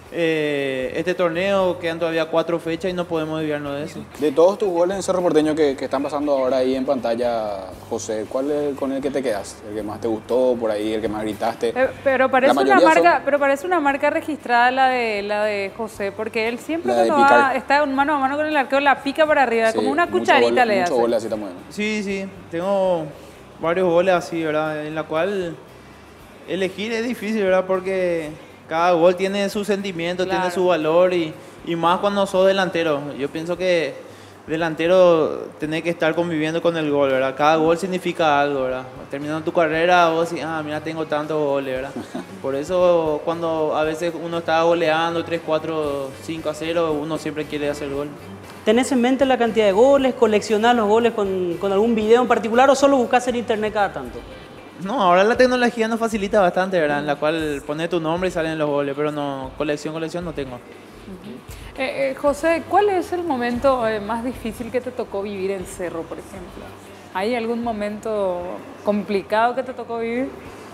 Speaker 6: eh, este torneo. Quedan todavía cuatro fechas y no podemos desviarnos de eso.
Speaker 3: De todos tus goles en Cerro Porteño que, que están pasando ahora ahí en pantalla, José, ¿cuál es con el que te quedas? ¿El que más te gustó por ahí, el que más gritaste?
Speaker 2: Eh, pero, parece
Speaker 3: La
Speaker 2: una
Speaker 3: mayoría
Speaker 2: marca,
Speaker 3: son-
Speaker 2: pero parece una marca registrada la de, la de José, porque él siempre
Speaker 3: La de
Speaker 2: cuando
Speaker 3: picar.
Speaker 2: va, está mano a mano con el arquero, la pica para arriba,
Speaker 3: Sí,
Speaker 2: como una
Speaker 3: muchos
Speaker 2: cucharita
Speaker 3: goles-
Speaker 2: le
Speaker 3: muchos
Speaker 2: hace.
Speaker 3: goles así también.
Speaker 6: Sí, sí, tengo varios goles así, ¿verdad? En la cual elegir es difícil, ¿verdad? Porque cada gol tiene su sentimiento,
Speaker 2: Claro.
Speaker 6: tiene su valor y, y más cuando sos delantero. Yo pienso que delantero tenés que estar conviviendo con el gol, ¿verdad? Cada gol significa algo, ¿verdad? Terminando tu carrera, vos decís, ah, mira, tengo tantos goles, ¿verdad? Por eso cuando a veces uno está goleando tres, cuatro, cinco a cero, uno siempre quiere hacer gol.
Speaker 1: ¿Tenés en mente la cantidad de goles? ¿Coleccionás los goles con, con algún video en particular o solo buscás en internet cada tanto?
Speaker 6: No, ahora la tecnología nos facilita bastante, ¿verdad? En la cual pones tu nombre y salen los goles, pero no, colección, colección no tengo.
Speaker 2: Eh, eh, José, ¿cuál es el momento eh, más difícil que te tocó vivir en Cerro, por ejemplo? ¿Hay algún momento complicado que te tocó vivir?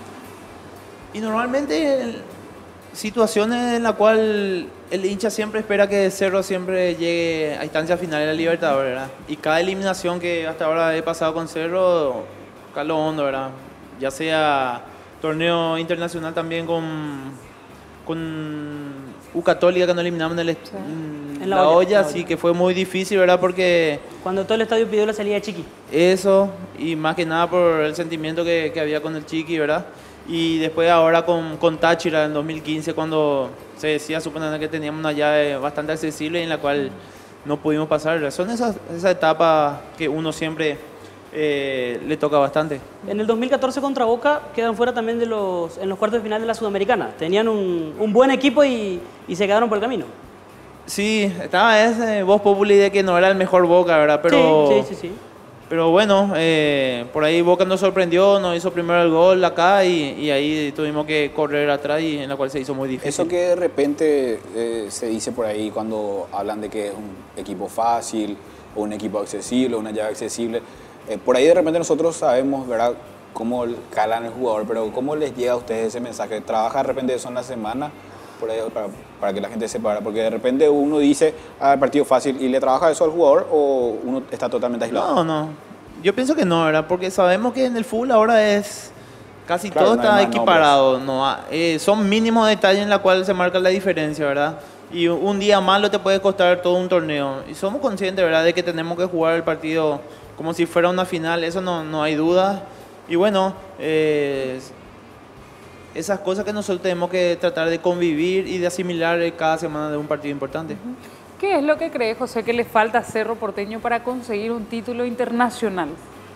Speaker 6: Y normalmente el- situaciones en la cual el hincha siempre espera que Cerro siempre llegue a instancias finales de la Libertadores, ¿verdad? Y cada eliminación que hasta ahora he pasado con Cerro, calo hondo, ¿verdad? Ya sea torneo internacional también con, con U Católica, que nos eliminamos en el, est- en
Speaker 1: En
Speaker 6: la,
Speaker 1: la
Speaker 6: olla,
Speaker 1: olla, la
Speaker 6: sí,
Speaker 1: olla.
Speaker 6: que fue muy difícil, ¿verdad? Porque
Speaker 1: Cuando todo el estadio pidió la salida de Chiqui.
Speaker 6: eso, y más que nada por el sentimiento que, que había con el Chiqui, ¿verdad? Y después ahora con, con Táchira en dos mil quince, cuando se decía, suponer que teníamos una llave bastante accesible en la cual no pudimos pasar. Son esas, esas etapas que uno siempre eh, le toca bastante.
Speaker 1: En el dos mil catorce contra Boca quedan fuera también de los, en los cuartos de final de la Sudamericana. Tenían un, un buen equipo y, y se quedaron por el camino.
Speaker 6: Sí, estaba ese voz populi de que no era el mejor Boca, ¿verdad? Pero,
Speaker 1: sí, sí, sí, sí.
Speaker 6: pero bueno, eh, por ahí Boca nos sorprendió, nos hizo primero el gol acá y, y ahí tuvimos que correr atrás y en la cual se hizo muy difícil.
Speaker 3: Eso que de repente eh, se dice por ahí cuando hablan de que es un equipo fácil o un equipo accesible o una llave accesible, eh, por ahí de repente nosotros sabemos, ¿verdad?, cómo calan el jugador, pero ¿cómo les llega a ustedes ese mensaje? ¿Trabaja de repente eso en la semana? Por ahí, para, para que la gente sepa, porque de repente uno dice, ah, el partido fácil, y le trabaja eso al jugador o uno está totalmente aislado.
Speaker 6: No, no. Yo pienso que no, ¿verdad? Porque sabemos que en el fútbol ahora es casi
Speaker 3: Claro,
Speaker 6: todo
Speaker 3: no
Speaker 6: está
Speaker 3: hay más
Speaker 6: equiparado. No, ha- eh, son mínimos detalles en la cual se marca la diferencia, ¿verdad? Y un día malo te puede costar todo un torneo. Y somos conscientes, ¿verdad?, de que tenemos que jugar el partido como si fuera una final. Eso no, no hay duda. Y bueno, eh, esas cosas que nosotros tenemos que tratar de convivir y de asimilar cada semana de un partido importante.
Speaker 2: ¿Qué es lo que cree, José, que le falta a Cerro Porteño para conseguir un título internacional?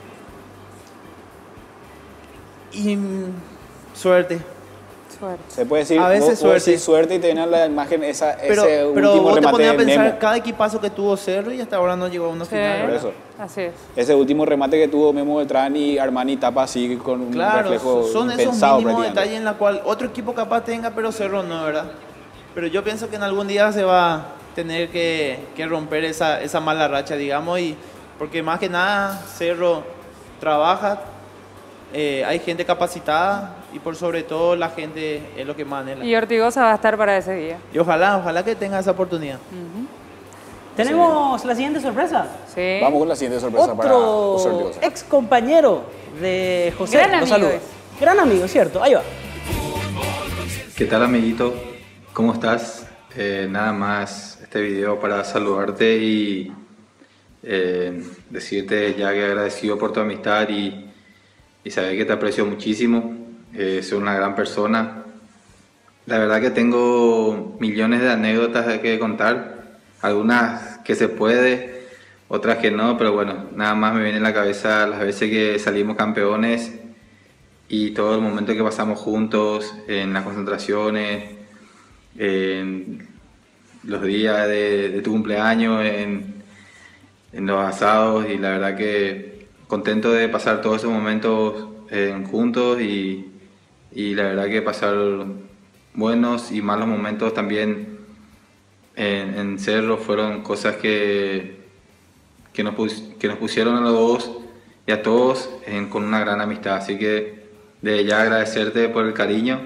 Speaker 6: Y mm, suerte.
Speaker 2: Suerte.
Speaker 3: Se puede decir,
Speaker 6: A veces
Speaker 3: vos- vos
Speaker 6: suerte.
Speaker 3: decís suerte y tener la imagen, esa,
Speaker 6: Pero,
Speaker 3: ese
Speaker 6: pero
Speaker 3: último
Speaker 6: vos te
Speaker 3: remate
Speaker 6: pones a
Speaker 3: de
Speaker 6: pensar
Speaker 3: Memo.
Speaker 6: cada equipazo que tuvo Cerro y hasta ahora no llegó a una
Speaker 2: Sí,
Speaker 6: final.
Speaker 3: Por
Speaker 6: ¿verdad?
Speaker 3: eso.
Speaker 2: Así es.
Speaker 3: Ese último remate que tuvo Memo Beltrán y Armani tapa así con un
Speaker 6: Claro,
Speaker 3: reflejo
Speaker 6: son esos
Speaker 3: impensado
Speaker 6: mínimos
Speaker 3: prácticamente.
Speaker 6: detalles en la cual otro equipo capaz tenga, pero Cerro no, ¿verdad? Pero yo pienso que en algún día se va a tener que, que romper esa, esa mala racha, digamos, y porque más que nada Cerro trabaja, eh, hay gente capacitada y por sobre todo la gente es lo que más anhela.
Speaker 2: Y Ortigosa va a estar para ese día.
Speaker 6: Y ojalá, ojalá que tenga esa oportunidad.
Speaker 1: Tenemos la siguiente sorpresa.
Speaker 2: Sí.
Speaker 3: Vamos con la siguiente sorpresa para José
Speaker 1: Otro
Speaker 3: Ortigosa.
Speaker 1: ex compañero de José.
Speaker 2: Gran
Speaker 1: Lo
Speaker 2: amigo
Speaker 1: saludo.
Speaker 2: es.
Speaker 1: Gran amigo, cierto. Ahí va.
Speaker 9: ¿Qué tal, amiguito? ¿Cómo estás? Eh, nada más este video para saludarte y eh, decirte ya que agradecido por tu amistad y, y saber que te aprecio muchísimo. Eh, soy una gran persona. La verdad que tengo millones de anécdotas que contar. Algunas que se puede, otras que no, pero bueno, nada más me viene en la cabeza las veces que salimos campeones y todo el momento que pasamos juntos en las concentraciones, en los días de, de tu cumpleaños, en, en los asados, y la verdad que contento de pasar todos esos momentos eh, juntos y, y la verdad que pasar buenos y malos momentos también en, en Cerro fueron cosas que, que, nos, pus, que nos pusieron a los dos y a todos en, con una gran amistad, así que de ya agradecerte por el cariño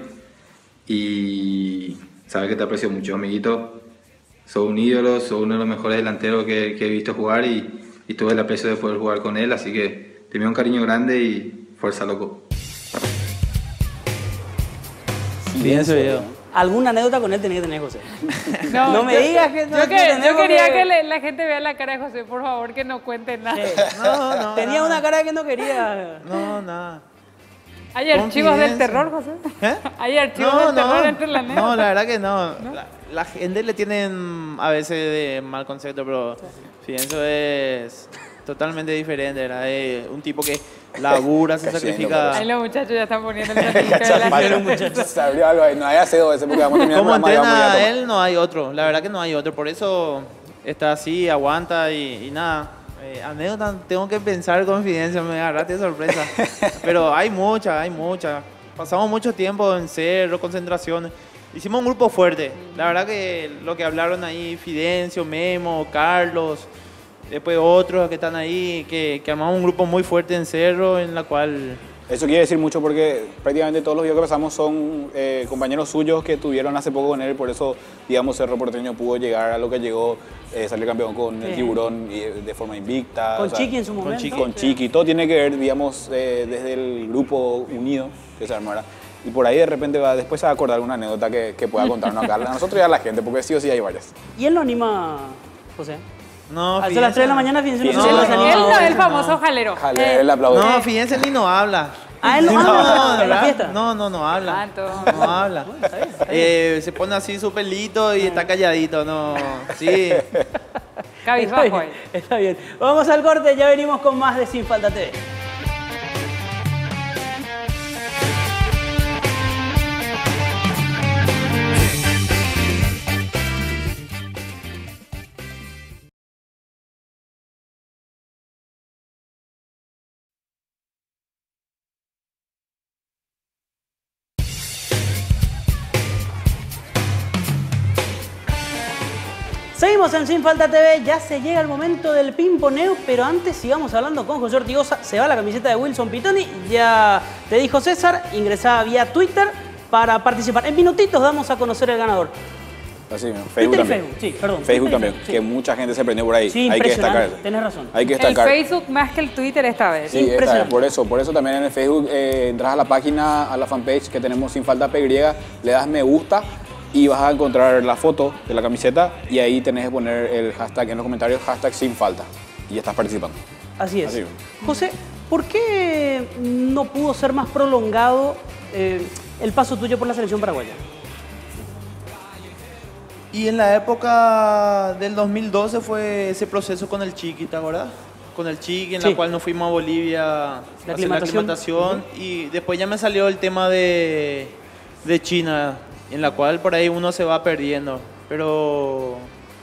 Speaker 9: y sabes que te aprecio mucho, amiguito. Sos un ídolo, sos uno de los mejores delanteros que, que he visto jugar y, y tuve el aprecio de poder jugar con él, así que te envío un cariño grande y fuerza, loco.
Speaker 6: Bien ese video.
Speaker 1: Alguna anécdota con él tenía que tener José.
Speaker 2: No,
Speaker 1: No me
Speaker 2: yo-
Speaker 1: digas que no
Speaker 2: yo, que-
Speaker 1: tenemos
Speaker 2: yo quería
Speaker 1: que-
Speaker 2: que le- la gente vea la cara de José, por favor, que no cuente nada.
Speaker 6: No, no.
Speaker 1: Tenía
Speaker 6: no.
Speaker 1: una cara que no quería.
Speaker 6: No, nada.
Speaker 2: ¿Hay archivos del
Speaker 6: Confidencia.
Speaker 2: terror, José?
Speaker 6: ¿Eh?
Speaker 2: ¿Hay archivos
Speaker 6: No,
Speaker 2: del terror
Speaker 6: no,
Speaker 2: entre la neta?
Speaker 6: no, la verdad que no. La, la gente le tienen a veces de mal concepto, pero sí, eso es totalmente diferente, ¿verdad? Es un tipo que labura, se
Speaker 3: Cayendo,
Speaker 6: sacrifica.
Speaker 2: Ahí los muchachos ya están poniendo el certificado de la
Speaker 3: Vale,
Speaker 2: gente.
Speaker 3: se abrió algo ahí. No haya sido ese porque vamos a terminar el
Speaker 6: Como
Speaker 3: programa y vamos a ir a
Speaker 6: entrena
Speaker 3: tomar.
Speaker 6: él, no hay otro. La verdad que no hay otro. Por eso está así, aguanta y, y nada. Eh, anécdota, tengo que pensar confidencia, me agarraste de sorpresa. Pero hay muchas, hay muchas. Pasamos mucho tiempo en cerro, concentraciones. Hicimos un grupo fuerte. La verdad que lo que hablaron ahí, Fidencio, Memo, Carlos, después otros que están ahí, que, que armamos un grupo muy fuerte en cerro, en la cual...
Speaker 3: Eso quiere decir mucho porque prácticamente todos los videos que pasamos son eh, compañeros suyos que tuvieron hace poco con él, por eso, digamos, Cerro Porteño pudo llegar a lo que llegó, eh, salir campeón con el
Speaker 1: Sí.
Speaker 3: Tiburón y de forma invicta.
Speaker 1: Con
Speaker 3: o sea,
Speaker 1: Chiqui en su momento.
Speaker 3: Chiqui. Con Chiqui, todo tiene que ver, digamos, eh, desde el grupo unido que se armara. Y por ahí de repente va, después se va a acordar una anécdota que, que pueda contarnos acá a nosotros y a la gente, porque sí o sí hay varias.
Speaker 1: ¿Y él lo anima, José?
Speaker 6: No,
Speaker 1: a las tres de la mañana, fíjense, no,
Speaker 3: Fíjense.
Speaker 1: no,
Speaker 2: Él
Speaker 1: no,
Speaker 2: él no
Speaker 1: no,
Speaker 2: es el
Speaker 1: no.
Speaker 2: famoso jalero.
Speaker 3: Jale, el aplauso.
Speaker 6: No, fíjense, ni no habla.
Speaker 1: ¿A él no habla en la
Speaker 6: ¿verdad?
Speaker 1: fiesta?
Speaker 6: No, no, no habla.
Speaker 2: Ah, entonces.
Speaker 6: No habla. Eh, se pone así su pelito y está calladito, no. Sí.
Speaker 1: Está
Speaker 2: Cabizbajo
Speaker 1: bien,
Speaker 2: ahí.
Speaker 1: está bien. Vamos al corte, ya venimos con más de Sin Falta T V. Seguimos en Sin Falta T V, ya se llega el momento del pimponeo, pero antes sigamos hablando con José Ortigosa. Se va la camiseta de Wilson Pitoni, ya te dijo César, ingresaba vía Twitter para participar. En minutitos damos a conocer el ganador.
Speaker 3: Así mismo,
Speaker 1: Twitter
Speaker 3: Facebook
Speaker 1: y
Speaker 3: también.
Speaker 1: Facebook, sí, perdón.
Speaker 3: Facebook
Speaker 1: Twitter y
Speaker 3: también,
Speaker 1: Facebook, sí.
Speaker 3: que mucha gente se prendió por ahí.
Speaker 1: Sí,
Speaker 3: Hay que
Speaker 1: impresionante,
Speaker 3: destacar.
Speaker 1: tenés razón.
Speaker 3: Hay que
Speaker 2: El
Speaker 3: destacar.
Speaker 2: Facebook más que el Twitter esta vez.
Speaker 3: Sí, esta,
Speaker 1: Impresionante.
Speaker 3: por eso, por eso también en el Facebook eh, entras a la página, a la fanpage que tenemos Sin Falta P griega, le das me gusta y vas a encontrar la foto de la camiseta y ahí tenés que poner el hashtag en los comentarios, hashtag Sin Falta, y ya estás participando.
Speaker 1: Así es.
Speaker 3: Así es.
Speaker 1: José, ¿por qué no pudo ser más prolongado eh, el paso tuyo por la selección paraguaya?
Speaker 6: Y en la época del dos mil doce fue ese proceso con el Chiqui, ¿te acordás? Con el Chiqui, en
Speaker 1: Sí.
Speaker 6: la cual nos fuimos a Bolivia a hacer la
Speaker 1: aclimatación.
Speaker 6: aclimatación. Y después ya me salió el tema de, de China, en la cual por ahí uno se va perdiendo. Pero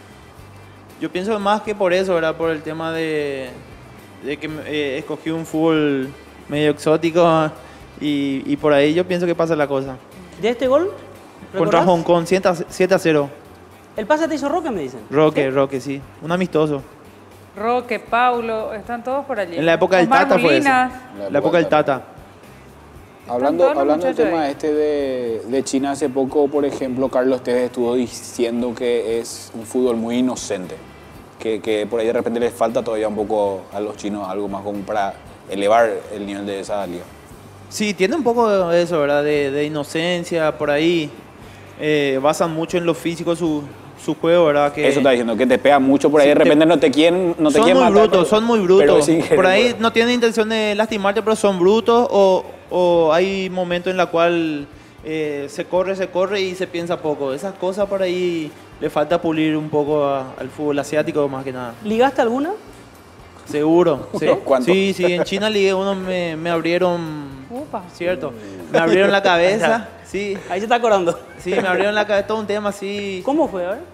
Speaker 6: yo pienso más que por eso, ¿verdad? Por el tema de, de que eh, escogí un fútbol medio exótico y, y por ahí yo pienso que pasa la cosa.
Speaker 1: ¿De este gol?
Speaker 6: Contra
Speaker 1: ¿recordás?
Speaker 6: Hong Kong, siete a cero.
Speaker 1: El pase te hizo Roque, me dicen.
Speaker 6: Roque,
Speaker 1: ¿Sí?
Speaker 6: Roque, sí. Un amistoso.
Speaker 2: Roque, Paulo, están todos por allí.
Speaker 6: En la época del
Speaker 2: Omar
Speaker 6: Tata fue eso.
Speaker 2: Molina.
Speaker 6: La época del Tata.
Speaker 3: Hablando,
Speaker 2: todos los
Speaker 3: hablando del
Speaker 2: muchachos
Speaker 3: tema
Speaker 2: ahí.
Speaker 3: este de, de China, hace poco, por ejemplo, Carlos Tevez estuvo diciendo que es un fútbol muy inocente, que, que por ahí de repente les falta todavía un poco a los chinos algo más como para elevar el nivel de esa liga.
Speaker 6: Sí, tiene un poco de eso, ¿verdad? De, de inocencia, por ahí. Eh, basan mucho en lo físico su, su juego, ¿verdad? Que
Speaker 3: Eso está diciendo, que te pega mucho por ahí,
Speaker 6: Sí,
Speaker 3: de
Speaker 6: te-
Speaker 3: repente no te quieren, no te
Speaker 6: son
Speaker 3: quieren
Speaker 6: muy
Speaker 3: matar,
Speaker 6: brutos,
Speaker 3: pero-
Speaker 6: son muy
Speaker 3: pero
Speaker 6: brutos.
Speaker 3: sin querer,
Speaker 6: Por ahí
Speaker 3: pues.
Speaker 6: no tienen intención de lastimarte, pero son brutos o, o hay momentos en la cual eh, se corre, se corre y se piensa poco. Esas cosas por ahí le falta pulir un poco a- al fútbol asiático más que nada.
Speaker 1: ¿Ligaste alguna?
Speaker 6: Seguro. ¿Sí?
Speaker 3: ¿Cuánto?
Speaker 6: Sí, sí, en China Ligue uno me, me abrieron,
Speaker 2: Upa.
Speaker 6: cierto, me abrieron la cabeza, sí,
Speaker 1: Ahí se está acordando.
Speaker 6: sí, me abrieron la cabeza, todo un tema así.
Speaker 1: ¿Cómo fue? A ver.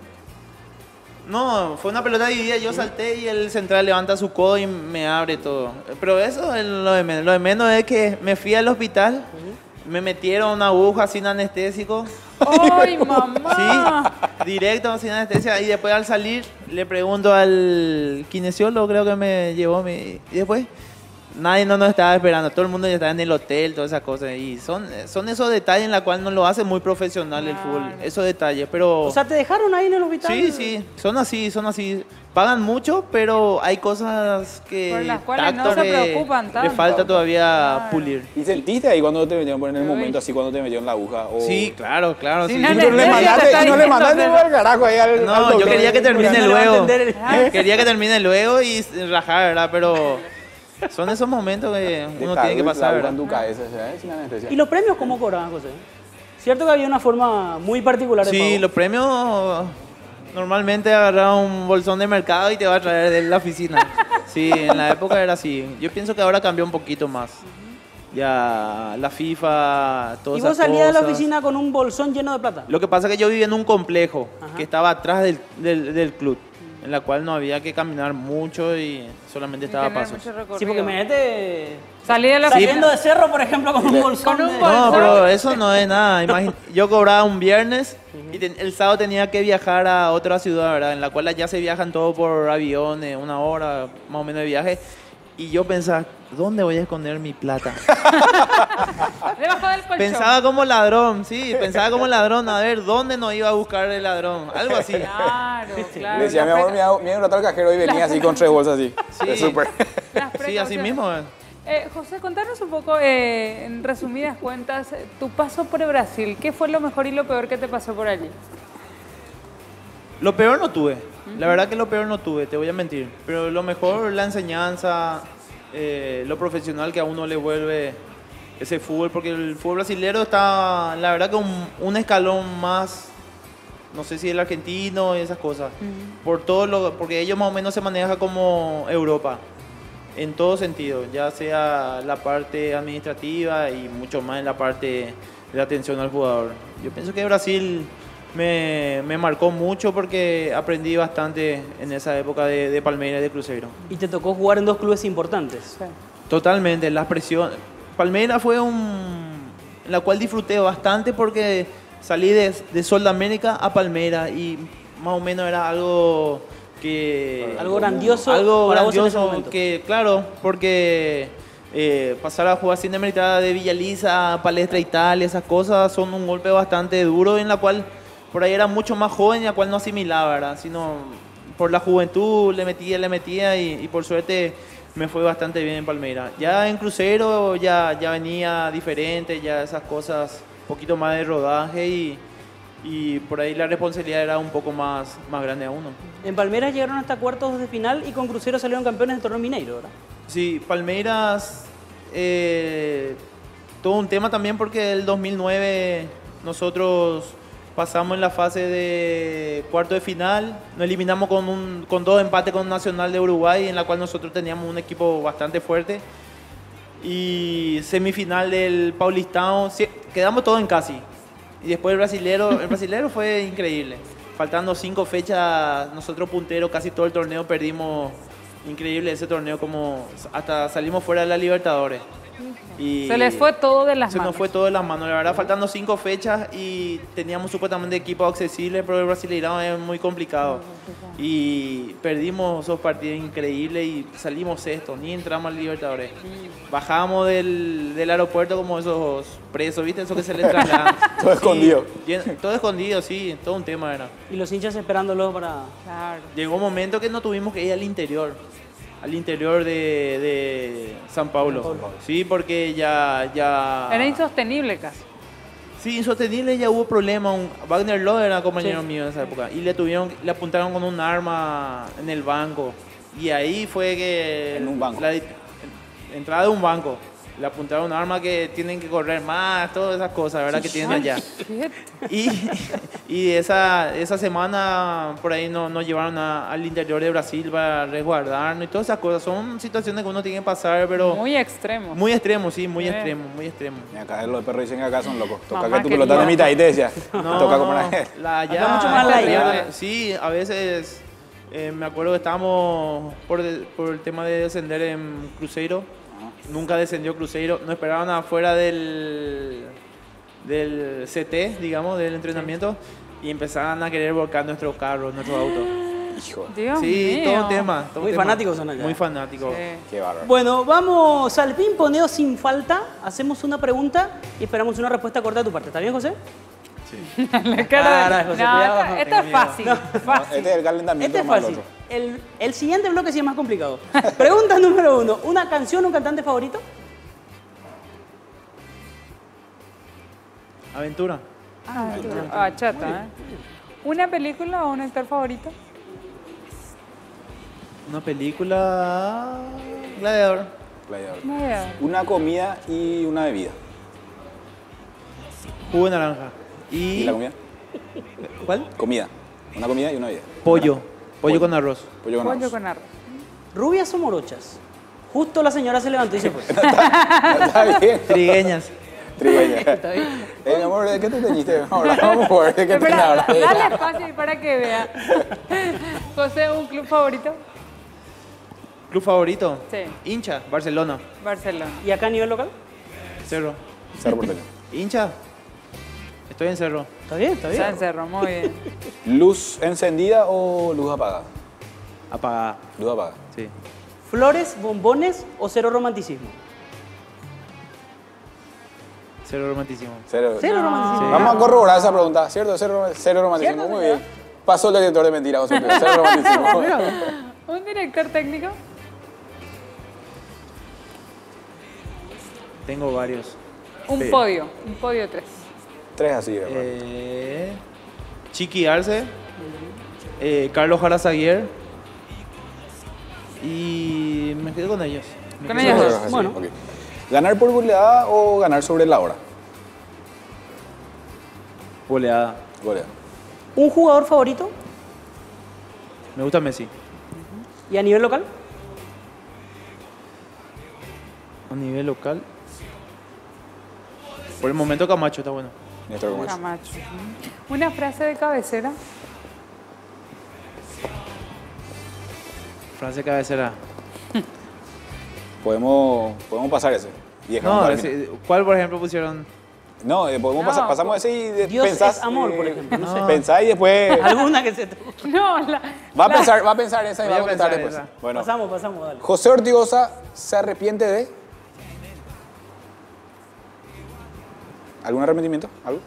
Speaker 6: No, fue una pelota dividida, yo salté y el central levanta su codo y me abre todo. Pero eso es lo de menos. Lo de menos es que me fui al hospital, me metieron una aguja sin anestésico,
Speaker 2: ¡Ay, mamá!
Speaker 6: sí, directo sin anestesia. Y después al salir le pregunto al kinesiólogo, creo que me llevó, mi, y después nadie no nos estaba esperando, todo el mundo ya estaba en el hotel, todas esas cosas. Y son, son esos detalles en los cuales no lo hace muy profesional el fútbol, esos detalles. Pero
Speaker 1: O sea, ¿te dejaron ahí en el hospital?
Speaker 6: sí, sí, son así, son así. Pagan mucho, pero hay cosas que
Speaker 2: Por las cuales no
Speaker 6: tacto
Speaker 2: se
Speaker 6: que
Speaker 2: preocupan
Speaker 6: le
Speaker 2: tanto.
Speaker 6: falta todavía
Speaker 2: Claro.
Speaker 6: pulir.
Speaker 3: ¿Y sentiste ahí cuando te metieron en el
Speaker 2: Uy.
Speaker 3: momento así, cuando te metieron la aguja? O...
Speaker 6: Sí, claro, claro.
Speaker 2: Sin
Speaker 6: sí.
Speaker 3: Y no le
Speaker 2: anestesia,
Speaker 3: mandaste,
Speaker 2: te está
Speaker 3: y no le
Speaker 2: diciendo,
Speaker 3: mandaste
Speaker 2: pero-
Speaker 3: al carajo ahí al, al
Speaker 6: No, yo
Speaker 3: doctor.
Speaker 6: quería que termine
Speaker 1: no le va a
Speaker 6: luego.
Speaker 1: entender el-
Speaker 6: Quería que termine luego y rajar, ¿verdad? Pero son esos momentos que
Speaker 3: Te
Speaker 6: uno
Speaker 3: cagó
Speaker 6: tiene que
Speaker 3: la
Speaker 6: pasar,
Speaker 3: aguja en
Speaker 6: ¿verdad?
Speaker 3: tu cabeza, ¿sabes? Sin anestesia.
Speaker 1: ¿Y los premios cómo cobraban, José? Cierto que había una forma muy particular de
Speaker 6: Sí,
Speaker 1: pago.
Speaker 6: los premios normalmente agarraba un bolsón de mercado y te va a traer de la oficina. Sí, en la época era así. Yo pienso que ahora cambió un poquito más. Ya la FIFA, todas
Speaker 1: ¿Y vos
Speaker 6: esas
Speaker 1: salías de la
Speaker 6: cosas.
Speaker 1: oficina con un bolsón lleno de plata?
Speaker 6: Lo que pasa es que yo vivía en un complejo
Speaker 1: Ajá.
Speaker 6: que estaba atrás del, del, del club, en la cual no había que caminar mucho y solamente estaba a
Speaker 2: Tener
Speaker 6: pasos.
Speaker 2: mucho recorrido.
Speaker 1: Sí, porque imagínate
Speaker 2: Salí de la
Speaker 1: saliendo
Speaker 2: oficina.
Speaker 1: de cerro, por ejemplo, con un bolsón.
Speaker 2: Con un
Speaker 1: de-
Speaker 2: bolsón.
Speaker 6: No, pero eso no es nada. Imagin- yo cobraba un viernes y ten- el sábado tenía que viajar a otra ciudad, ¿verdad? En la cual allá se viajan todo por aviones, una hora más o menos de viaje. Y yo pensaba, ¿dónde voy a esconder mi plata?
Speaker 2: Debajo del colchón.
Speaker 6: Pensaba como ladrón, sí, pensaba como ladrón, a ver, ¿dónde nos iba a buscar el ladrón? Algo así.
Speaker 2: Claro, claro.
Speaker 3: Le decía, mi
Speaker 2: La
Speaker 3: amor,
Speaker 2: pe-
Speaker 3: mi amor, mi amor, al cajero y venía así con tres bolsas así.
Speaker 6: Sí.
Speaker 3: Es súper.
Speaker 2: las
Speaker 6: Sí, así
Speaker 2: precauciones.
Speaker 6: mismo. eh.
Speaker 2: Eh, José, contanos un poco, eh, en resumidas cuentas, tu paso por Brasil. ¿Qué fue lo mejor y lo peor que te pasó por allí?
Speaker 6: Lo peor no tuve. La verdad que lo peor no tuve, te voy a mentir. Pero lo mejor, la enseñanza, eh, lo profesional que a uno le vuelve ese fútbol. Porque el fútbol brasilero está, la verdad que un, un escalón más, no sé si el argentino y esas cosas. Uh-huh. Por todo lo, porque ellos más o menos se manejan como Europa. En todo sentido, ya sea la parte administrativa y mucho más en la parte de atención al jugador. Yo pienso que Brasil me, me marcó mucho porque aprendí bastante en esa época de, de Palmeiras y de Cruzeiro.
Speaker 1: Y te tocó jugar en dos clubes importantes.
Speaker 2: Sí.
Speaker 6: Totalmente, la presión. Palmeiras fue un... en la cual disfruté bastante porque salí de, de Sol de América a Palmeiras y más o menos era algo... que
Speaker 1: algo grandioso
Speaker 6: algo
Speaker 1: para
Speaker 6: grandioso
Speaker 1: vos en ese momento.
Speaker 6: Que claro, porque eh, pasar a jugar sin demeritada de Villaliza, Palestra Italia, esas cosas son un golpe bastante duro en la cual por ahí era mucho más joven y la cual no asimilaba, ¿verdad? Sino por la juventud le metía, le metía y, y por suerte me fue bastante bien en Palmeiras. Ya en Cruzeiro ya, ya venía diferente, ya esas cosas, un poquito más de rodaje y y por ahí la responsabilidad era un poco más, más grande a uno.
Speaker 1: En Palmeiras llegaron hasta cuartos de final y con Cruzeiro salieron campeones del torneo mineiro, ¿verdad?
Speaker 6: Sí, Palmeiras, eh, todo un tema también porque el dos mil nueve nosotros pasamos en la fase de cuarto de final, nos eliminamos con, un, con dos empates con Nacional de Uruguay, en la cual nosotros teníamos un equipo bastante fuerte. Y semifinal del Paulistão, quedamos todos en casi. Y después el brasilero, el brasilero fue increíble. Faltando cinco fechas, nosotros punteros casi todo el torneo perdimos. Increíble ese torneo, como hasta salimos fuera de la Libertadores. Y
Speaker 2: se les fue todo de las
Speaker 6: se
Speaker 2: manos.
Speaker 6: Se nos fue todo de las manos, la verdad, faltando cinco fechas y teníamos supuestamente equipos accesibles, pero el Brasileirão es muy complicado. Y perdimos esos partidos increíbles y salimos sexto, ni entramos a la Libertadores. Bajamos del, del aeropuerto como esos presos, ¿viste? Eso que se les trasladan.
Speaker 3: Todo escondido.
Speaker 6: Sí, todo escondido, sí, todo un tema era.
Speaker 1: Y los hinchas esperándolo para...
Speaker 2: Claro.
Speaker 6: Llegó un momento que no tuvimos que ir al interior. Al interior de, de San Paulo. San Paulo. Sí, porque ya, ya...
Speaker 2: Era insostenible casi.
Speaker 6: Sí, insostenible, ya hubo problemas. Un, Wagner Love era compañero sí. mío en esa época. Y le tuvieron, le apuntaron con un arma en el banco. Y ahí fue que...
Speaker 3: En un banco.
Speaker 6: La, entrada de un banco. Le apuntaron un arma que tienen que correr más, todas esas cosas, ¿verdad? Sí, que tienen allá. Y, y esa, esa semana por ahí nos no llevaron a, al interior de Brasil para resguardarnos y todas esas cosas. Son situaciones que uno tiene que pasar, pero...
Speaker 2: Muy extremos.
Speaker 6: Muy extremos, sí, muy extremos, muy extremos.
Speaker 3: Y acá los perros dicen que acá son locos. Toca Mamá que tu pelota de mitad y te decía.
Speaker 6: No,
Speaker 3: toca como la...
Speaker 6: la allá,
Speaker 1: mucho más la
Speaker 6: terrible. Sí, a veces... Eh, me acuerdo que estábamos por, de, por el tema de descender en Cruzeiro. Nunca descendió Cruzeiro, nos esperaban afuera del, del C T, digamos, del entrenamiento, y empezaban a querer volcar nuestros carros, nuestros autos.
Speaker 3: Hijo.
Speaker 2: Dios
Speaker 6: sí,
Speaker 2: mío.
Speaker 6: todo un tema. Todo
Speaker 1: Muy
Speaker 6: un tema.
Speaker 1: fanáticos son allá.
Speaker 6: Muy fanáticos.
Speaker 2: Sí.
Speaker 3: Qué bárbaro.
Speaker 1: Bueno, vamos al pimponeo sin falta. Hacemos una pregunta y esperamos una respuesta corta de tu parte. ¿Está bien, José?
Speaker 6: Sí.
Speaker 2: La cara de...
Speaker 1: José,
Speaker 2: no,
Speaker 1: cuidado,
Speaker 2: esta,
Speaker 1: no,
Speaker 2: esta es fácil.
Speaker 1: No.
Speaker 2: fácil.
Speaker 3: Este es el calentamiento.
Speaker 1: Este es fácil. El, el siguiente bloque sí es más complicado. Pregunta número uno. ¿Una canción, un cantante favorito?
Speaker 6: Aventura.
Speaker 2: Ah, ah chata, ¿eh? ¿Una película o un actor favorito?
Speaker 6: Una película... Gladiador.
Speaker 3: Gladiador.
Speaker 2: Gladiador.
Speaker 3: Una comida y una bebida.
Speaker 6: Jugo de naranja. ¿Y,
Speaker 3: ¿Y la comida?
Speaker 6: ¿Cuál?
Speaker 3: Comida. Una comida y una bebida.
Speaker 6: Pollo. Pollo, Pollo con arroz.
Speaker 3: Pollo con
Speaker 2: Pollo
Speaker 3: arroz.
Speaker 2: con arroz.
Speaker 1: ¿Rubias o morochas? Justo la señora se levantó y se fue.
Speaker 3: está, está bien.
Speaker 6: Trigueñas.
Speaker 3: Trigueñas.
Speaker 1: Está bien.
Speaker 3: Eh, mi amor, ¿de qué te teñiste? Ahora vamos a ver de qué te
Speaker 2: Espera,
Speaker 3: hablas.
Speaker 2: dale fácil para que vea. José, ¿un club favorito?
Speaker 6: ¿Club favorito?
Speaker 2: Sí.
Speaker 6: Hincha, Barcelona.
Speaker 2: Barcelona.
Speaker 1: ¿Y acá a nivel local?
Speaker 6: Cerro.
Speaker 3: Cerro Porteño.
Speaker 6: ¿Hincha? Estoy en Cerro.
Speaker 1: Está bien, está bien.
Speaker 2: Se encerró, muy bien.
Speaker 3: ¿Luz encendida o luz apagada?
Speaker 6: Apagada.
Speaker 3: Luz apagada.
Speaker 6: Sí.
Speaker 1: ¿Flores, bombones o cero romanticismo?
Speaker 6: Cero romanticismo.
Speaker 3: Cero.
Speaker 1: Cero
Speaker 2: No.
Speaker 1: romanticismo.
Speaker 6: Sí.
Speaker 3: Vamos a corroborar esa pregunta, ¿cierto? Cero, cero romanticismo.
Speaker 1: ¿Cierto,
Speaker 3: Muy
Speaker 1: señor?
Speaker 3: bien. Pasó el detector de mentiras, José Pío. Cero romanticismo.
Speaker 2: ¿Un director técnico?
Speaker 6: tengo varios.
Speaker 2: Un
Speaker 6: Pero-
Speaker 2: podio, un podio tres.
Speaker 3: Tres así, ¿verdad?
Speaker 6: Eh, Chiqui Arce, eh, Carlos Jarazaguer y me quedo con ellos. Me
Speaker 2: Con
Speaker 6: quedo
Speaker 2: ellos
Speaker 3: Tres
Speaker 2: dos.
Speaker 3: así,
Speaker 1: bueno.
Speaker 3: ok. ¿Ganar por goleada o ganar sobre la hora?
Speaker 6: Goleada.
Speaker 3: Goleada.
Speaker 1: ¿Un jugador favorito?
Speaker 6: Me gusta Messi.
Speaker 1: ¿Y a nivel local?
Speaker 6: A nivel local. Por el momento Camacho está bueno.
Speaker 3: Néstor Camacho.
Speaker 2: Camacho. Una frase de cabecera.
Speaker 6: Francia cabecera.
Speaker 3: Podemos, podemos pasar ese. Y dejamos
Speaker 6: No,
Speaker 3: para
Speaker 6: ese-
Speaker 3: el final.
Speaker 6: ¿cuál por ejemplo pusieron?
Speaker 3: No, eh, podemos
Speaker 2: No,
Speaker 3: pasar, pasamos ese y de-
Speaker 1: Dios
Speaker 3: pensás,
Speaker 1: es amor,
Speaker 3: eh,
Speaker 1: por ejemplo, no
Speaker 6: sé.
Speaker 3: Pensás y después
Speaker 1: ¿Alguna que se te...
Speaker 2: No, la,
Speaker 3: va a
Speaker 2: la-
Speaker 3: pensar, va a pensar esa y
Speaker 6: Voy
Speaker 3: va a
Speaker 6: a
Speaker 3: contestar
Speaker 6: pensar
Speaker 3: después.
Speaker 6: esa.
Speaker 3: Bueno,
Speaker 1: Pasamos, pasamos, dale.
Speaker 3: José Ortigosa se arrepiente de ¿algún arrepentimiento? ¿Algo?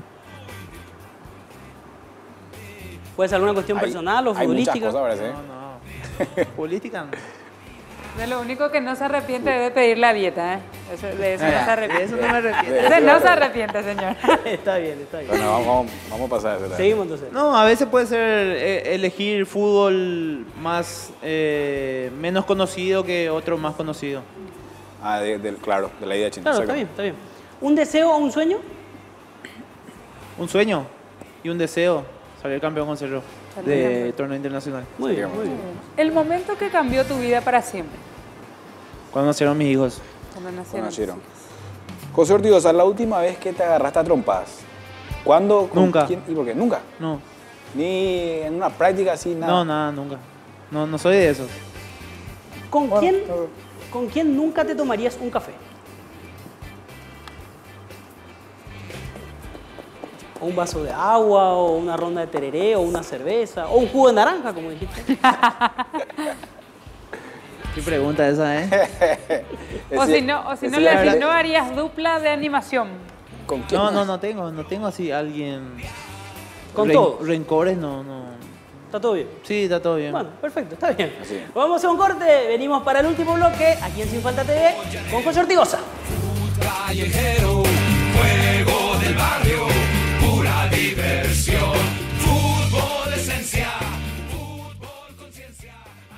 Speaker 1: ¿Puede ser alguna cuestión
Speaker 3: Hay-
Speaker 1: personal o
Speaker 3: hay muchas
Speaker 1: futbolística?
Speaker 3: cosas, parece, ¿eh?
Speaker 6: No, no. Política no.
Speaker 2: de lo único que no se arrepiente es de pedir la dieta, ¿eh? Eso- de eso no se
Speaker 6: De
Speaker 2: arrepiente.
Speaker 6: eso no me arrepiento.
Speaker 2: Ese no se arrepiente, señor.
Speaker 1: Está bien, está bien.
Speaker 3: Bueno, vamos, vamos, vamos a pasar ese.
Speaker 1: Seguimos entonces.
Speaker 6: No, a veces puede ser eh, elegir fútbol más eh, menos conocido que otro más conocido.
Speaker 3: Ah, de- del- claro, de la idea china.
Speaker 1: Claro, está bien, está bien. ¿Un deseo o un sueño?
Speaker 6: Un sueño y un deseo, salir campeón con Cerro de torneo internacional.
Speaker 1: Muy bien,
Speaker 3: Digamos.
Speaker 1: muy bien.
Speaker 2: El momento que cambió tu vida para siempre.
Speaker 6: Cuando nacieron mis hijos.
Speaker 2: Cuando
Speaker 3: Cuando
Speaker 2: nacieron.
Speaker 3: nacieron. José Ortigosa, la última vez que te agarraste a trompadas. ¿Cuándo? con
Speaker 6: Nunca.
Speaker 3: quién y por qué? Nunca.
Speaker 6: No,
Speaker 3: Ni en una práctica así, nada.
Speaker 6: no, nada, nunca. No, no soy de esos.
Speaker 1: ¿Con quién, ¿Con quién nunca te tomarías un café? O un vaso de agua, o una ronda de tereré, o una cerveza, o un jugo de naranja, como dijiste.
Speaker 6: Qué pregunta esa, ¿eh?
Speaker 2: O
Speaker 3: Ese-
Speaker 2: si no, o si no,
Speaker 3: ese
Speaker 2: le
Speaker 3: la
Speaker 2: decís,
Speaker 3: verdad-
Speaker 2: no harías dupla de animación.
Speaker 3: ¿Con quién?
Speaker 6: No, no, no tengo, no tengo así alguien.
Speaker 1: Con
Speaker 6: Ren-
Speaker 1: todo.
Speaker 6: Rencores, no, no.
Speaker 1: ¿Está todo bien?
Speaker 6: Sí, está todo bien.
Speaker 1: Bueno, perfecto, está bien.
Speaker 3: Así.
Speaker 1: Vamos a hacer un corte, venimos para el último bloque, aquí en Sin Falta T V, con José Ortigosa.
Speaker 10: Callejero, juego del barrio, pura diversión, fútbol esencia, fútbol conciencia.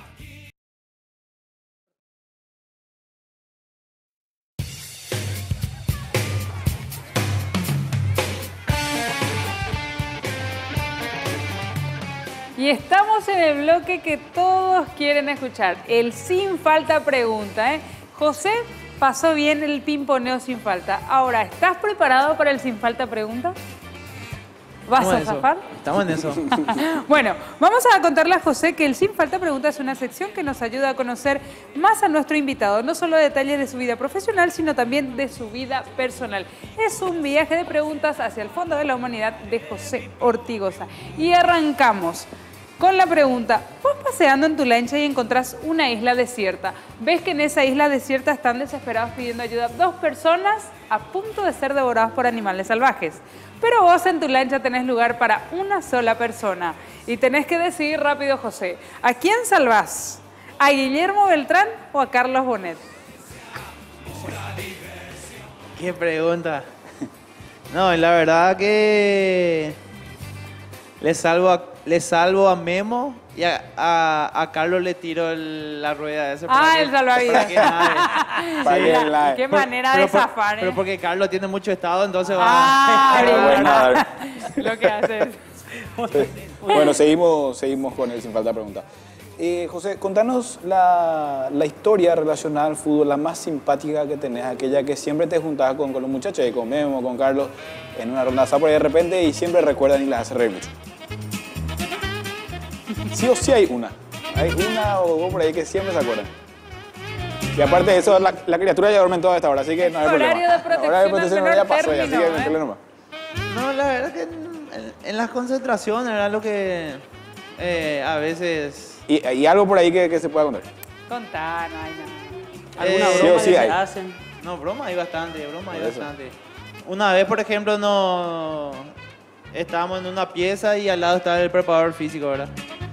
Speaker 2: Y estamos en el bloque que todos quieren escuchar, el Sin Falta Pregunta, ¿eh? José pasó bien el pimponeo sin falta. Ahora, ¿estás preparado para el Sin Falta Pregunta? ¿Vas
Speaker 6: Estamos
Speaker 2: a
Speaker 6: en eso.
Speaker 2: zafar?
Speaker 6: Estamos en eso.
Speaker 2: Bueno, vamos a contarle a José que el Sin Falta Pregunta es una sección que nos ayuda a conocer más a nuestro invitado, no solo detalles de su vida profesional, sino también de su vida personal. Es un viaje de preguntas hacia el fondo de la humanidad de José Ortigosa. Y arrancamos con la pregunta: vos paseando en tu lancha y encontrás una isla desierta. Ves que en esa isla desierta están desesperados pidiendo ayuda dos personas a punto de ser devoradas por animales salvajes. Pero vos en tu lancha tenés lugar para una sola persona. Y tenés que decidir rápido, José. ¿A quién salvás? ¿A Guillermo Beltrán o a Carlos Bonet?
Speaker 6: Qué pregunta. No, la verdad que le salvo a, le salvo a Memo y a, a, a Carlos le tiro el- la rueda ese. para
Speaker 2: Ah,
Speaker 6: que-
Speaker 2: el salvavidas.
Speaker 6: para que nade.
Speaker 3: Para que
Speaker 6: Sí.
Speaker 3: la-
Speaker 2: Qué
Speaker 6: Por-
Speaker 2: manera
Speaker 6: pero
Speaker 2: de
Speaker 6: por-
Speaker 2: zafar, ¿eh?
Speaker 6: Pero porque Carlos tiene mucho estado, entonces va.
Speaker 2: Ah,
Speaker 3: Pero
Speaker 2: bien.
Speaker 3: bueno, a ver.
Speaker 2: Lo que haces.
Speaker 3: Bueno, seguimos, seguimos con el Sin Falta Pregunta. Eh, José, contanos la, la historia relacionada al fútbol, la más simpática que tenés, aquella que siempre te juntás con, con los muchachos, con Memo, con Carlos, en una ronda por ahí de repente y siempre recuerdan y las hace reír mucho. Sí o sí hay una. Hay una o dos por ahí que siempre se acuerdan. Y aparte de eso, la, la criatura ya duerme en toda esta hora, así que no hay
Speaker 2: Horario
Speaker 3: problema.
Speaker 2: de protección
Speaker 3: Horario de protección
Speaker 2: al
Speaker 3: ya
Speaker 2: menor
Speaker 3: pasó, ya, así que
Speaker 2: término,
Speaker 3: métele
Speaker 2: ¿eh?
Speaker 3: nomás.
Speaker 6: No, la verdad que en, en las concentraciones era lo que eh, a veces.
Speaker 3: Y, y algo por ahí que, que se pueda contar.
Speaker 2: Contá, no hay nada.
Speaker 1: ¿Alguna
Speaker 6: Eh,
Speaker 3: sí
Speaker 1: broma
Speaker 3: o sí
Speaker 1: que se
Speaker 3: hay.
Speaker 1: hacen?
Speaker 6: No, broma hay bastante, broma hay
Speaker 3: Por eso.
Speaker 6: bastante. Una vez, por ejemplo, no estábamos en una pieza y al lado estaba el preparador físico, ¿verdad?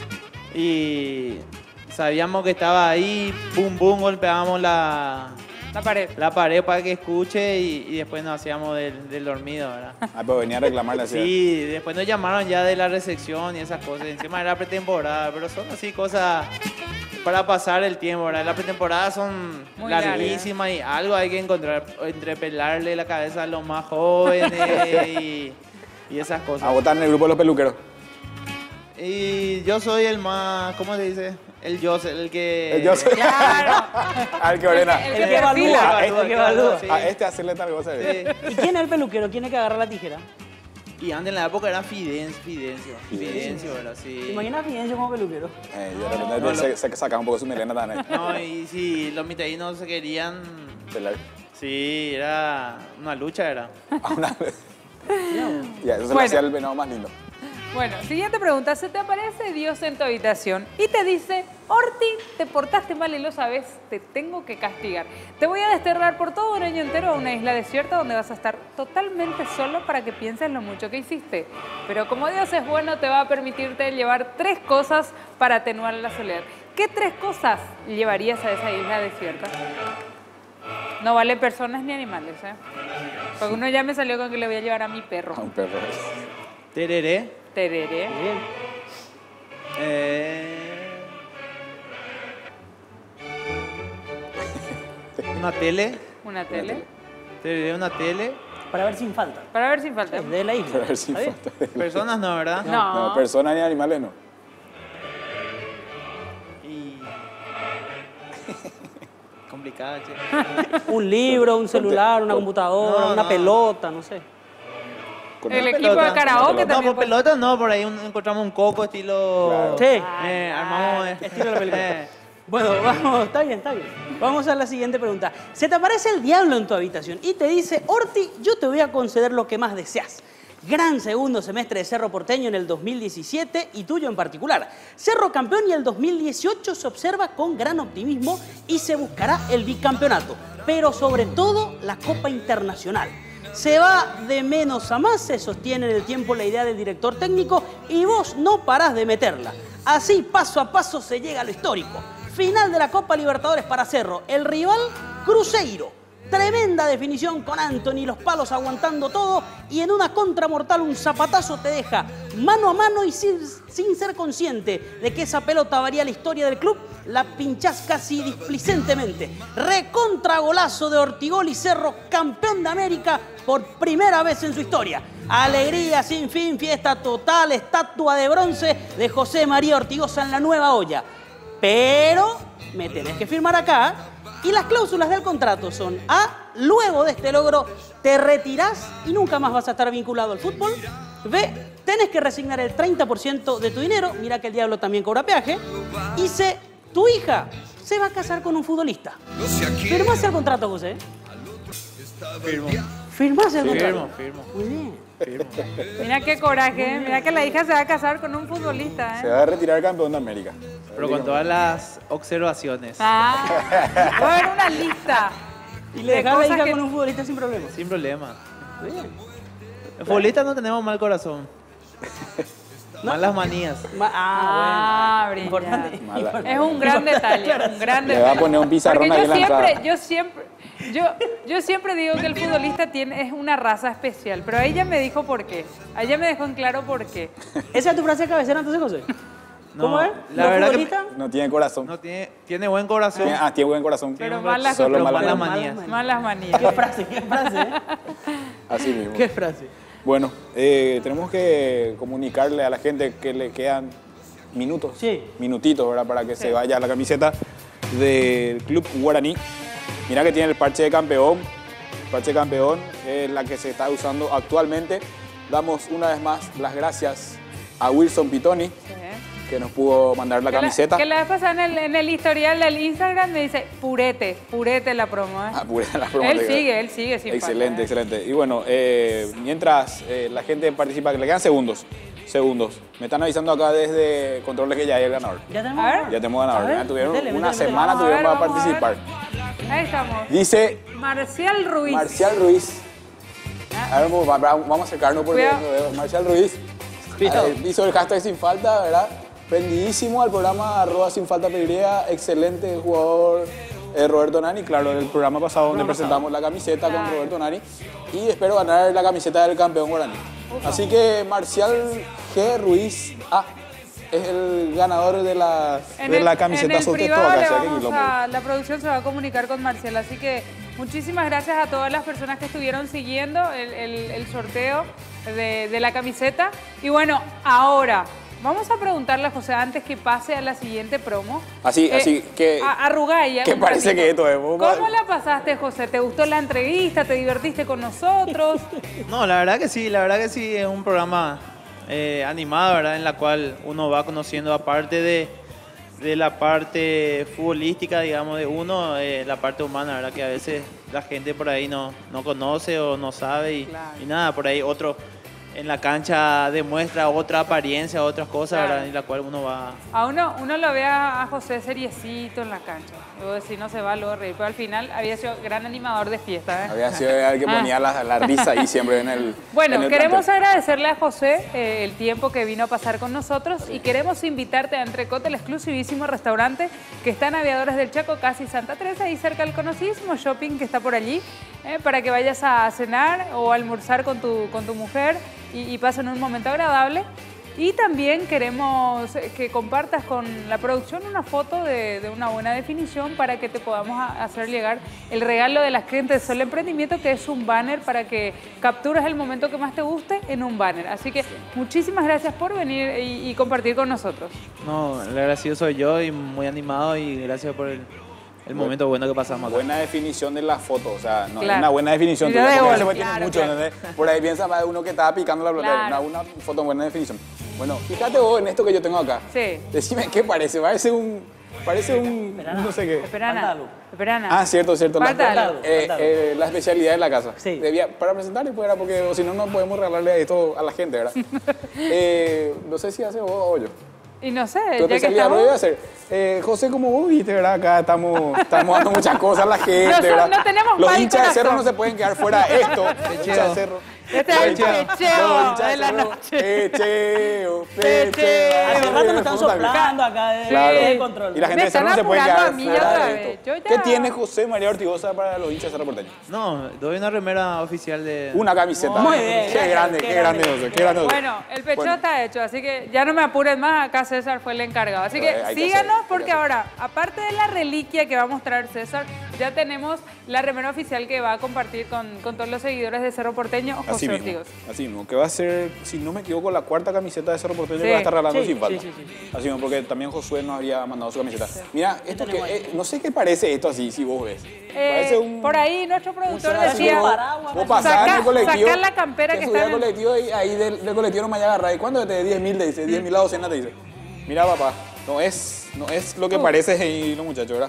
Speaker 6: Y sabíamos que estaba ahí, pum, pum, golpeábamos la,
Speaker 2: La pared.
Speaker 6: La pared para que escuche y, y después nos hacíamos del, del dormido, ¿verdad?
Speaker 3: Ah, pero venía a reclamarle así.
Speaker 6: Sí, después nos llamaron ya de la recepción y esas cosas. Encima era pretemporada, pero son así cosas para pasar el tiempo, ¿verdad? Las pretemporadas son
Speaker 2: Muy
Speaker 6: larguísimas y algo hay que encontrar entre pelarle la cabeza a los más jóvenes y, y esas cosas.
Speaker 3: A votar en el grupo de los peluqueros.
Speaker 6: Y yo soy el más, ¿cómo se dice? El yo, el que...
Speaker 3: El Joseph.
Speaker 2: Claro.
Speaker 3: Al que ordena.
Speaker 2: El,
Speaker 1: El
Speaker 2: que
Speaker 1: que evalúa.
Speaker 2: perfila.
Speaker 3: A
Speaker 1: el que
Speaker 3: este,
Speaker 1: evalúa.
Speaker 6: Sí.
Speaker 3: a este hacerle tal cosa.
Speaker 6: Sí.
Speaker 1: ¿Y quién es el peluquero? ¿Quién es que agarra la tijera?
Speaker 6: Y antes en la época era Fidencio, Fidencio, Fidencio, ¿verdad? Sí.
Speaker 1: ¿Te imaginas a Fidencio como peluquero?
Speaker 3: Eh, y de repente
Speaker 6: No,
Speaker 3: se,
Speaker 6: lo-
Speaker 3: se sacaba un poco su melena también.
Speaker 6: No, y si los mitadinos se querían...
Speaker 3: Pelar.
Speaker 6: Sí, era una lucha, era.
Speaker 3: A una vez. Y eso se le
Speaker 2: Bueno.
Speaker 3: hacía el venado más lindo.
Speaker 2: Bueno, siguiente pregunta. Se te aparece Dios en tu habitación y te dice, Orti, te portaste mal y lo sabes, te tengo que castigar. Te voy a desterrar por todo un año entero a una isla desierta donde vas a estar totalmente solo para que pienses lo mucho que hiciste. Pero como Dios es bueno, te va a permitirte llevar tres cosas para atenuar la soledad. ¿Qué tres cosas llevarías a esa isla desierta? No vale personas ni animales, ¿eh? Porque uno ya me salió con que le voy a llevar a mi perro.
Speaker 3: A un perro.
Speaker 6: Tereré.
Speaker 2: Tereré.
Speaker 1: Bien.
Speaker 6: Eh, una tele.
Speaker 2: Una tele.
Speaker 6: Tereré, una tele.
Speaker 1: Para ver sin falta.
Speaker 2: Para ver sin falta.
Speaker 1: De la isla.
Speaker 3: Para ver si
Speaker 1: ¿Está bien?
Speaker 3: falta.
Speaker 6: Personas no, ¿verdad?
Speaker 2: No.
Speaker 3: No, personas ni animales no.
Speaker 6: Y... Complicada, che.
Speaker 1: Un libro, un celular, una computadora,
Speaker 6: No,
Speaker 1: una
Speaker 6: no.
Speaker 1: pelota, no sé.
Speaker 3: Con
Speaker 2: El
Speaker 3: una
Speaker 2: equipo de
Speaker 3: pelota.
Speaker 2: karaoke
Speaker 3: Una pelota.
Speaker 6: No,
Speaker 2: también.
Speaker 6: por pelota no, por ahí un- encontramos un coco estilo...
Speaker 3: Claro.
Speaker 1: Sí.
Speaker 6: Eh, armamos... eh,
Speaker 1: Estilo de la película.
Speaker 6: eh,
Speaker 1: Bueno, vamos, está bien, está bien. Vamos a la siguiente pregunta. Se te aparece el diablo en tu habitación y te dice, Orti, yo te voy a conceder lo que más deseas. Gran segundo semestre de Cerro Porteño en el dos mil diecisiete y tuyo en particular. Cerro campeón y el dos mil dieciocho se observa con gran optimismo y se buscará el bicampeonato, pero sobre todo la Copa Internacional. Se va de menos a más, se sostiene en el tiempo la idea del director técnico y vos no parás de meterla. Así, paso a paso, se llega a lo histórico. Final de la Copa Libertadores para Cerro. El rival, Cruzeiro. Tremenda definición con Anthony, los palos aguantando todo y en una contra mortal un zapatazo te deja mano a mano y sin, sin ser consciente de que esa pelota varía la historia del club, la pinchás casi displicentemente. Recontra golazo de Ortigol y Cerro, campeón de América por primera vez en su historia. Alegría sin fin, fiesta total, estatua de bronce de José María Ortigosa en la nueva olla. Pero me tenés que firmar acá. Y las cláusulas del contrato son A, luego de este logro te retirás y nunca más vas a estar vinculado al fútbol. B, tenés que resignar el treinta por ciento de tu dinero, mira que el diablo también cobra peaje. Y C, tu hija se va a casar con un futbolista. ¿Firmás el contrato, José?
Speaker 6: Firmo.
Speaker 1: ¿Firmás el contrato?
Speaker 6: Firmo, firmo.
Speaker 1: Muy bien.
Speaker 2: Mira qué coraje, ¿eh? Mira que la hija se va a casar con un futbolista,
Speaker 3: Se
Speaker 2: ¿eh?
Speaker 3: va a retirar campeón de América.
Speaker 6: Pero con todas las observaciones.
Speaker 2: Ah, voy a ver una lista.
Speaker 1: Y
Speaker 2: de
Speaker 1: le dejás a la
Speaker 2: cosas
Speaker 1: hija
Speaker 2: que-
Speaker 1: con un futbolista sin problema.
Speaker 6: Sin problema.
Speaker 1: Muy bien.
Speaker 6: Los futbolistas no tenemos mal corazón. Malas manías.
Speaker 1: Ma-
Speaker 2: Ah,
Speaker 1: Ah, bueno.
Speaker 2: brillante.
Speaker 1: Importante.
Speaker 3: Mala.
Speaker 1: importante.
Speaker 2: Es un gran detalle, un gran
Speaker 3: Le
Speaker 2: detalle.
Speaker 3: va a poner un pizarrón
Speaker 2: Porque
Speaker 3: ahí
Speaker 2: yo
Speaker 3: en la
Speaker 2: siempre,
Speaker 3: entrada.
Speaker 2: yo siempre, yo, yo siempre digo que el futbolista tiene, es una raza especial, pero ella me dijo por qué. Ella me dejó en claro por qué.
Speaker 1: ¿Esa es tu frase de cabecera entonces, José? ¿Cómo
Speaker 6: No,
Speaker 1: es?
Speaker 6: la
Speaker 1: ¿Los
Speaker 6: verdad que-
Speaker 1: futbolistas?
Speaker 3: No tiene corazón.
Speaker 6: No tiene, tiene buen corazón.
Speaker 3: Tiene- ah, tiene buen corazón.
Speaker 2: Pero
Speaker 6: Tiene
Speaker 2: malas,
Speaker 3: Solo
Speaker 6: pero
Speaker 3: malas
Speaker 6: malas
Speaker 3: manías.
Speaker 6: manías.
Speaker 2: malas manías.
Speaker 1: ¿Qué frase? ¿Qué frase? eh?
Speaker 3: Así mismo.
Speaker 1: ¿Qué frase?
Speaker 3: Bueno, eh, tenemos que comunicarle a la gente que le quedan minutos,
Speaker 1: Sí.
Speaker 3: minutitos, ¿verdad? Para que
Speaker 2: Sí.
Speaker 3: se vaya la camiseta del Club Guaraní. Mira que tiene el parche de campeón. El parche de campeón es la que se está usando actualmente. Damos una vez más las gracias a Wilson Pitoni,
Speaker 2: Sí.
Speaker 3: que nos pudo mandar la
Speaker 2: Que la-
Speaker 3: camiseta.
Speaker 2: Que la vez pasada en el, en el historial del Instagram me dice, purete, purete la promo, ¿eh?
Speaker 3: Ah, pura la promo
Speaker 2: Él
Speaker 3: de-
Speaker 2: sigue, él sigue sin
Speaker 3: Excelente,
Speaker 2: falta, ¿eh?
Speaker 3: excelente. Y bueno, eh, mientras eh, la gente participa, que le quedan segundos, segundos. Me están avisando acá desde Controles que ya hay el ganador.
Speaker 1: ¿Ya tenemos?
Speaker 2: A ver.
Speaker 3: Ya tenemos ganador.
Speaker 1: A ver,
Speaker 3: Ya tuvieron
Speaker 1: métele,
Speaker 3: una
Speaker 1: métele,
Speaker 3: semana
Speaker 2: Vamos a ver,
Speaker 3: tuvieron para
Speaker 2: vamos a ver.
Speaker 3: participar.
Speaker 2: Ahí estamos.
Speaker 3: Dice
Speaker 2: Marcial Ruiz.
Speaker 3: Marcial Ruiz. A ver, vamos, vamos a acercarnos porque
Speaker 2: Cuidado.
Speaker 3: no veo. Marcial Ruiz.
Speaker 1: Cuidado.
Speaker 3: eh, hizo el hashtag sin falta, ¿verdad? Prendidísimo al programa arroba sin falta peligría. Excelente jugador, eh, Roberto Nani, claro, el programa pasado donde presentamos la camiseta con Roberto Nani. Y espero ganar la camiseta del campeón guaraní. Así que Marcial G. Ruiz A es el ganador de la, de
Speaker 2: el,
Speaker 3: la camiseta
Speaker 2: en el
Speaker 3: Soteto.
Speaker 2: privado
Speaker 3: Acá,
Speaker 2: le
Speaker 3: o sea, que
Speaker 2: vamos
Speaker 3: quilombo.
Speaker 2: a, la producción se va a comunicar con Marcial, así que muchísimas gracias a todas las personas que estuvieron siguiendo el, el, el sorteo de, de la camiseta. Y bueno, ahora vamos a preguntarle a José antes que pase a la siguiente promo.
Speaker 3: Así,
Speaker 2: Eh,
Speaker 3: así que...
Speaker 2: a- Arrugá y
Speaker 3: que
Speaker 2: un
Speaker 3: parece
Speaker 2: ratito.
Speaker 3: que esto es...
Speaker 2: ¿Cómo la pasaste, José? ¿Te gustó la entrevista? ¿Te divertiste con nosotros?
Speaker 6: No, la verdad que sí, la verdad que sí, es un programa eh, animado, ¿verdad? En la cual uno va conociendo, aparte de, de la parte futbolística, digamos, de uno, eh, la parte humana, ¿verdad? Que a veces la gente por ahí no, no conoce o no sabe y,
Speaker 2: Claro.
Speaker 6: y nada, por ahí otro en la cancha demuestra otra apariencia, otras cosas,
Speaker 2: Claro.
Speaker 6: ¿verdad? En la cual uno va...
Speaker 2: A uno, uno lo ve a, a José seriecito en la cancha. Luego decir, no se va luego a reír. Pero al final había sido gran animador de fiesta. ¿eh?
Speaker 3: Había sido el que ponía la, la risa ahí siempre en el...
Speaker 2: Bueno,
Speaker 3: en el
Speaker 2: queremos
Speaker 3: plantel.
Speaker 2: agradecerle a José eh, el tiempo que vino a pasar con nosotros y queremos invitarte a Entrecot, el exclusivísimo restaurante que está en Aviadores del Chaco, casi Santa Teresa, ahí cerca del conocidísimo shopping que está por allí, eh, para que vayas a cenar o almorzar con tu, con tu mujer y, y pasen un momento agradable. Y también queremos que compartas con la producción una foto de, de una buena definición para que te podamos a- hacer llegar el regalo de las clientes de Sol Emprendimiento, que es un banner para que captures el momento que más te guste en un banner. Así que muchísimas gracias por venir y, y compartir con nosotros.
Speaker 6: No, el agradecido soy yo y muy animado y gracias por el, el momento bueno que pasamos acá.
Speaker 3: Buena definición de la foto, o sea, no
Speaker 6: Claro.
Speaker 3: es una buena definición.
Speaker 6: Ya
Speaker 3: tuya,
Speaker 6: de
Speaker 3: porque
Speaker 6: gol,
Speaker 3: ese güey tiene
Speaker 6: claro,
Speaker 3: mucho,
Speaker 6: claro.
Speaker 3: ¿entendés? Por ahí piensa más de uno que estaba picando la pelota.
Speaker 2: Claro.
Speaker 3: Una, una foto en buena definición. Bueno, fíjate vos en esto que yo tengo acá.
Speaker 2: Sí.
Speaker 3: Decime qué parece, parece un... Parece un... no sé qué.
Speaker 2: Esperana. Esperana.
Speaker 3: Ah, cierto, cierto. La,
Speaker 2: Falta algo.
Speaker 3: eh, eh, la especialidad de la casa. Debía, para presentarle, pues, era porque o si no, no podemos regalarle esto a la gente, ¿verdad? eh, no sé si hace vos o yo.
Speaker 2: Y no sé,
Speaker 3: Tu
Speaker 2: ya que
Speaker 3: especialidad,
Speaker 2: estamos...
Speaker 3: lo voy a hacer. Eh, José, como vos viste, ¿verdad? Acá estamos, estamos dando muchas cosas a la gente,
Speaker 2: No son-
Speaker 3: ¿verdad?
Speaker 2: no tenemos
Speaker 3: Los
Speaker 2: mal
Speaker 3: hinchas de
Speaker 2: corazón.
Speaker 3: Cerro no se pueden quedar fuera de esto. Los hinchas de Cerro.
Speaker 2: Este es el
Speaker 3: Los hinchas-
Speaker 2: pecheo
Speaker 3: los hinchas
Speaker 2: de la
Speaker 3: Cerro,
Speaker 2: noche.
Speaker 3: Pecheo,
Speaker 2: Pecheo.
Speaker 3: pecheo.
Speaker 1: Hace rato nos están
Speaker 3: Puta,
Speaker 1: soplando acá de,
Speaker 3: Claro.
Speaker 1: de control.
Speaker 3: Y la gente
Speaker 2: Me
Speaker 3: de Cerro no
Speaker 2: están
Speaker 3: se puede
Speaker 2: apurando
Speaker 3: quedar
Speaker 2: a mí
Speaker 3: fuera
Speaker 2: otra
Speaker 3: de
Speaker 2: vez.
Speaker 3: esto.
Speaker 2: Yo ya-
Speaker 3: ¿Qué tiene José María Ortigosa para los hinchas de Cerro Porteño?
Speaker 6: No, doy una remera oficial de...
Speaker 3: Una camiseta.
Speaker 2: Muy bien.
Speaker 3: Qué grande, qué grande, José, qué grande. José.
Speaker 2: Bueno, el pecho
Speaker 3: Bueno.
Speaker 2: está hecho, así que ya no me apuren más, acá César fue el encargado. Así que
Speaker 3: Pero hay que
Speaker 2: síganos
Speaker 3: hacer, hay que
Speaker 2: porque
Speaker 3: hacer.
Speaker 2: ahora, aparte de la reliquia que va a mostrar César, ya tenemos la remera oficial que va a compartir con, con todos los seguidores de Cerro Porteño, José
Speaker 3: Así mismo,
Speaker 2: Ortigosa.
Speaker 3: así mismo, que va a ser, si no me equivoco, la cuarta camiseta de Cerro Porteño
Speaker 2: Sí.
Speaker 3: que va a estar regalando
Speaker 2: Sí,
Speaker 3: sin falta.
Speaker 2: sí, sí,
Speaker 3: Así mismo, porque también Josué nos había mandado su camiseta. Mira, esto que, eh, no sé qué parece esto así, si vos ves.
Speaker 2: Eh,
Speaker 3: Parece un...
Speaker 2: Por ahí nuestro productor
Speaker 3: Así
Speaker 2: decía,
Speaker 3: vos, vos pasás en
Speaker 2: saca,
Speaker 3: el colectivo,
Speaker 2: saca la campera que,
Speaker 3: que
Speaker 2: está
Speaker 3: subía
Speaker 2: en
Speaker 3: al
Speaker 2: el...
Speaker 3: colectivo y ahí del, del colectivo no me haya agarrado. ¿Y cuándo te dé diez mil? Te dice, diez mil la docena te dice. Mira, papá, no es, no es lo que
Speaker 2: Uh.
Speaker 3: parece ahí los muchachos, ¿verdad?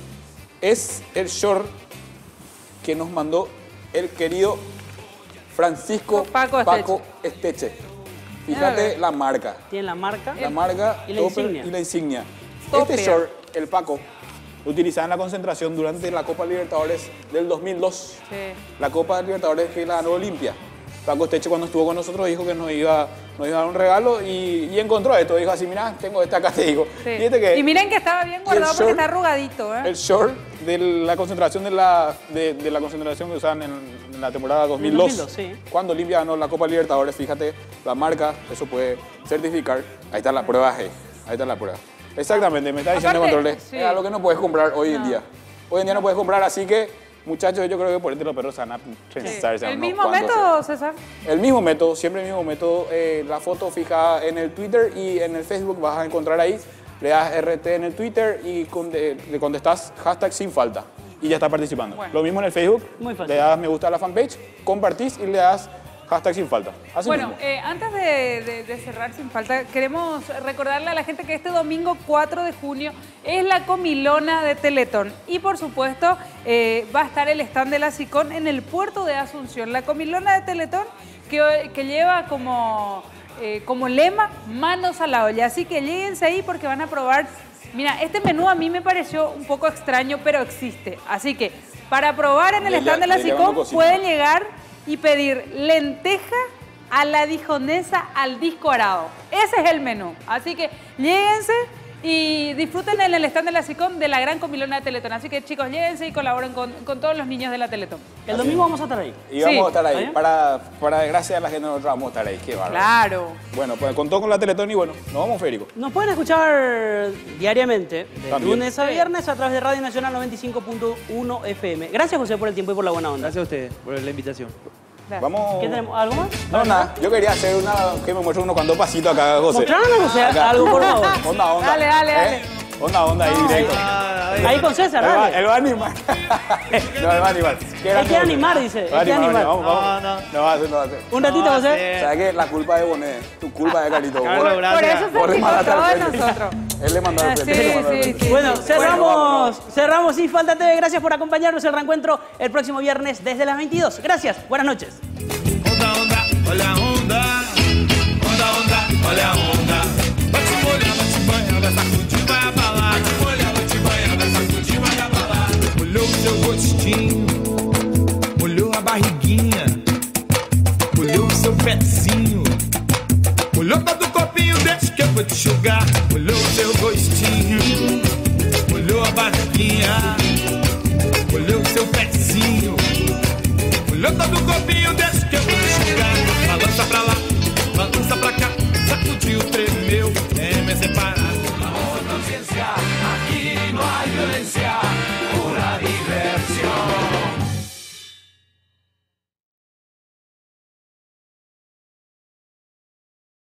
Speaker 3: Es el short que nos mandó el querido Francisco
Speaker 2: Paco
Speaker 3: Paco Esteche. Fíjate la marca.
Speaker 1: Tiene la marca.
Speaker 3: La marca
Speaker 1: y la
Speaker 3: topper
Speaker 1: insignia.
Speaker 3: y la insignia.
Speaker 1: Topper.
Speaker 3: Este short, el Paco, lo utilizaba en la concentración durante la Copa Libertadores del dos mil dos.
Speaker 2: Sí.
Speaker 3: La Copa Libertadores que la ganó Olimpia. Paco Esteche cuando estuvo con nosotros dijo que nos iba, nos iba a dar un regalo y, y encontró esto. Dijo así, mira, tengo esta acá, te digo.
Speaker 2: Sí.
Speaker 3: Y, este que,
Speaker 2: Y miren que estaba bien guardado porque
Speaker 3: short-
Speaker 2: está arrugadito, ¿eh?
Speaker 3: el short de la concentración de la, de, de la concentración que usaban en, en la temporada dos mil dos.
Speaker 1: dos mil dos, sí.
Speaker 3: Cuando Olimpia ganó la Copa Libertadores, fíjate, la marca, eso puede certificar. Ahí está la prueba, hey. Ahí está la prueba. Exactamente, me está diciendo
Speaker 2: Aparte,
Speaker 3: Control.
Speaker 2: sí.
Speaker 3: Es algo que no puedes comprar hoy en día. Hoy en día no puedes comprar, así que, muchachos, yo creo que por este los perros se van a pensar. se van
Speaker 2: El
Speaker 3: a-
Speaker 2: mismo
Speaker 3: ¿cuándo
Speaker 2: método, César.
Speaker 3: el mismo método, siempre el mismo método. Eh, la foto fija en el Twitter y en el Facebook vas a encontrar ahí. Le das R T en el Twitter y conde- le contestas hashtag sin falta. Y ya está participando.
Speaker 2: Bueno.
Speaker 3: Lo mismo en el Facebook.
Speaker 1: Muy fácil.
Speaker 3: Le das me gusta a la fanpage, compartís y le das hashtag sin falta. Así
Speaker 2: Bueno,
Speaker 3: mismo.
Speaker 2: eh, antes de, de- de cerrar sin falta, queremos recordarle a la gente que este domingo cuatro de junio es la comilona de Teletón. Y por supuesto, eh, va a estar el stand de la SICON en el puerto de Asunción. La comilona de Teletón que, que lleva como, eh, como lema manos a la olla. Así que lléguense ahí porque van a probar. Mira, este menú a mí me pareció un poco extraño, pero existe. Así que para probar en el
Speaker 3: Le-
Speaker 2: stand de la
Speaker 3: le llevan
Speaker 2: SICON
Speaker 3: cocina.
Speaker 2: pueden llegar y pedir lenteja a la dijonesa al disco arado. Ese es el menú. Así que lléguense Y disfruten en el stand de la SICOM de la gran comilona de Teletón. Así que chicos, lléguense y colaboren con, con todos los niños de la Teletón.
Speaker 1: El domingo vamos a estar ahí.
Speaker 3: Y vamos
Speaker 2: Sí.
Speaker 3: a estar
Speaker 1: ¿Está
Speaker 3: ahí.
Speaker 1: bien?
Speaker 3: Para, para desgracia de la gente, nosotros vamos a estar ahí. Qué bárbaro.
Speaker 2: Claro.
Speaker 3: Bueno, pues contó con la Teletón y bueno, nos vamos, Federico.
Speaker 1: Nos pueden escuchar diariamente, de
Speaker 3: También.
Speaker 1: lunes a viernes, a través de Radio Nacional noventa y cinco punto uno F M. Gracias, José, por el tiempo y por la buena onda.
Speaker 6: Gracias a ustedes por la invitación.
Speaker 3: Vamos.
Speaker 1: ¿Qué tenemos? ¿Algo más?
Speaker 3: No, nada. Yo quería hacer una. Que me muestre unos cuantos pasitos acá, José.
Speaker 1: Mostranos, José,
Speaker 3: Acá.
Speaker 1: algo, por favor.
Speaker 3: Onda, onda.
Speaker 2: Dale, dale,
Speaker 3: ¿Eh?
Speaker 2: dale.
Speaker 3: Onda, onda ahí directo.
Speaker 1: Ahí con César,
Speaker 3: Él va,
Speaker 1: dale.
Speaker 3: él va a animar. No, él va a animar. Qué grande,
Speaker 1: quiere
Speaker 3: José.
Speaker 1: animar, dice, él
Speaker 3: Va a
Speaker 1: quiere
Speaker 3: animar,
Speaker 1: animar.
Speaker 3: Vamos, vamos.
Speaker 6: No, no.
Speaker 3: No va a hacer, no va a hacer.
Speaker 1: Un ratito,
Speaker 6: No,
Speaker 1: José.
Speaker 6: sí.
Speaker 3: ¿Sabes qué? La culpa de Bonet. Tu culpa de Carlito.
Speaker 6: Carlos,
Speaker 3: Vos-
Speaker 2: Por
Speaker 6: gracias.
Speaker 2: eso
Speaker 3: vos
Speaker 2: se
Speaker 3: le
Speaker 2: chicos
Speaker 3: mandaste al
Speaker 2: todos
Speaker 3: frente.
Speaker 2: nosotros.
Speaker 3: Él le mandó al
Speaker 2: Ah,
Speaker 3: frente.
Speaker 2: sí,
Speaker 3: él le mandó al
Speaker 2: sí,
Speaker 3: frente.
Speaker 2: sí.
Speaker 1: Bueno,
Speaker 2: sí.
Speaker 1: cerramos, cerramos Sin Falta T V. Gracias por acompañarnos. El reencuentro el próximo viernes desde las veintidós. Gracias. Buenas noches.
Speaker 10: Onda, onda, olha a onda. Onda, onda, olha a onda. Bate molha, bate banha, vai sacudir, vai abalar. Bate molha, bate banha, vai sacudir, vai abalar. Molhou o seu rostinho, molhou a barriguinha, molhou o seu pezinho, molhou todo o corpinho, deixa que eu vou te enxugar. Molhou o seu rostinho, molhou a barriguinha, molhou o seu pezinho, molhou todo o corpinho, deixa que eu vou te enxugar. Balança pra lá, balança pra cá, sacudiu, tremeu, é, me separa.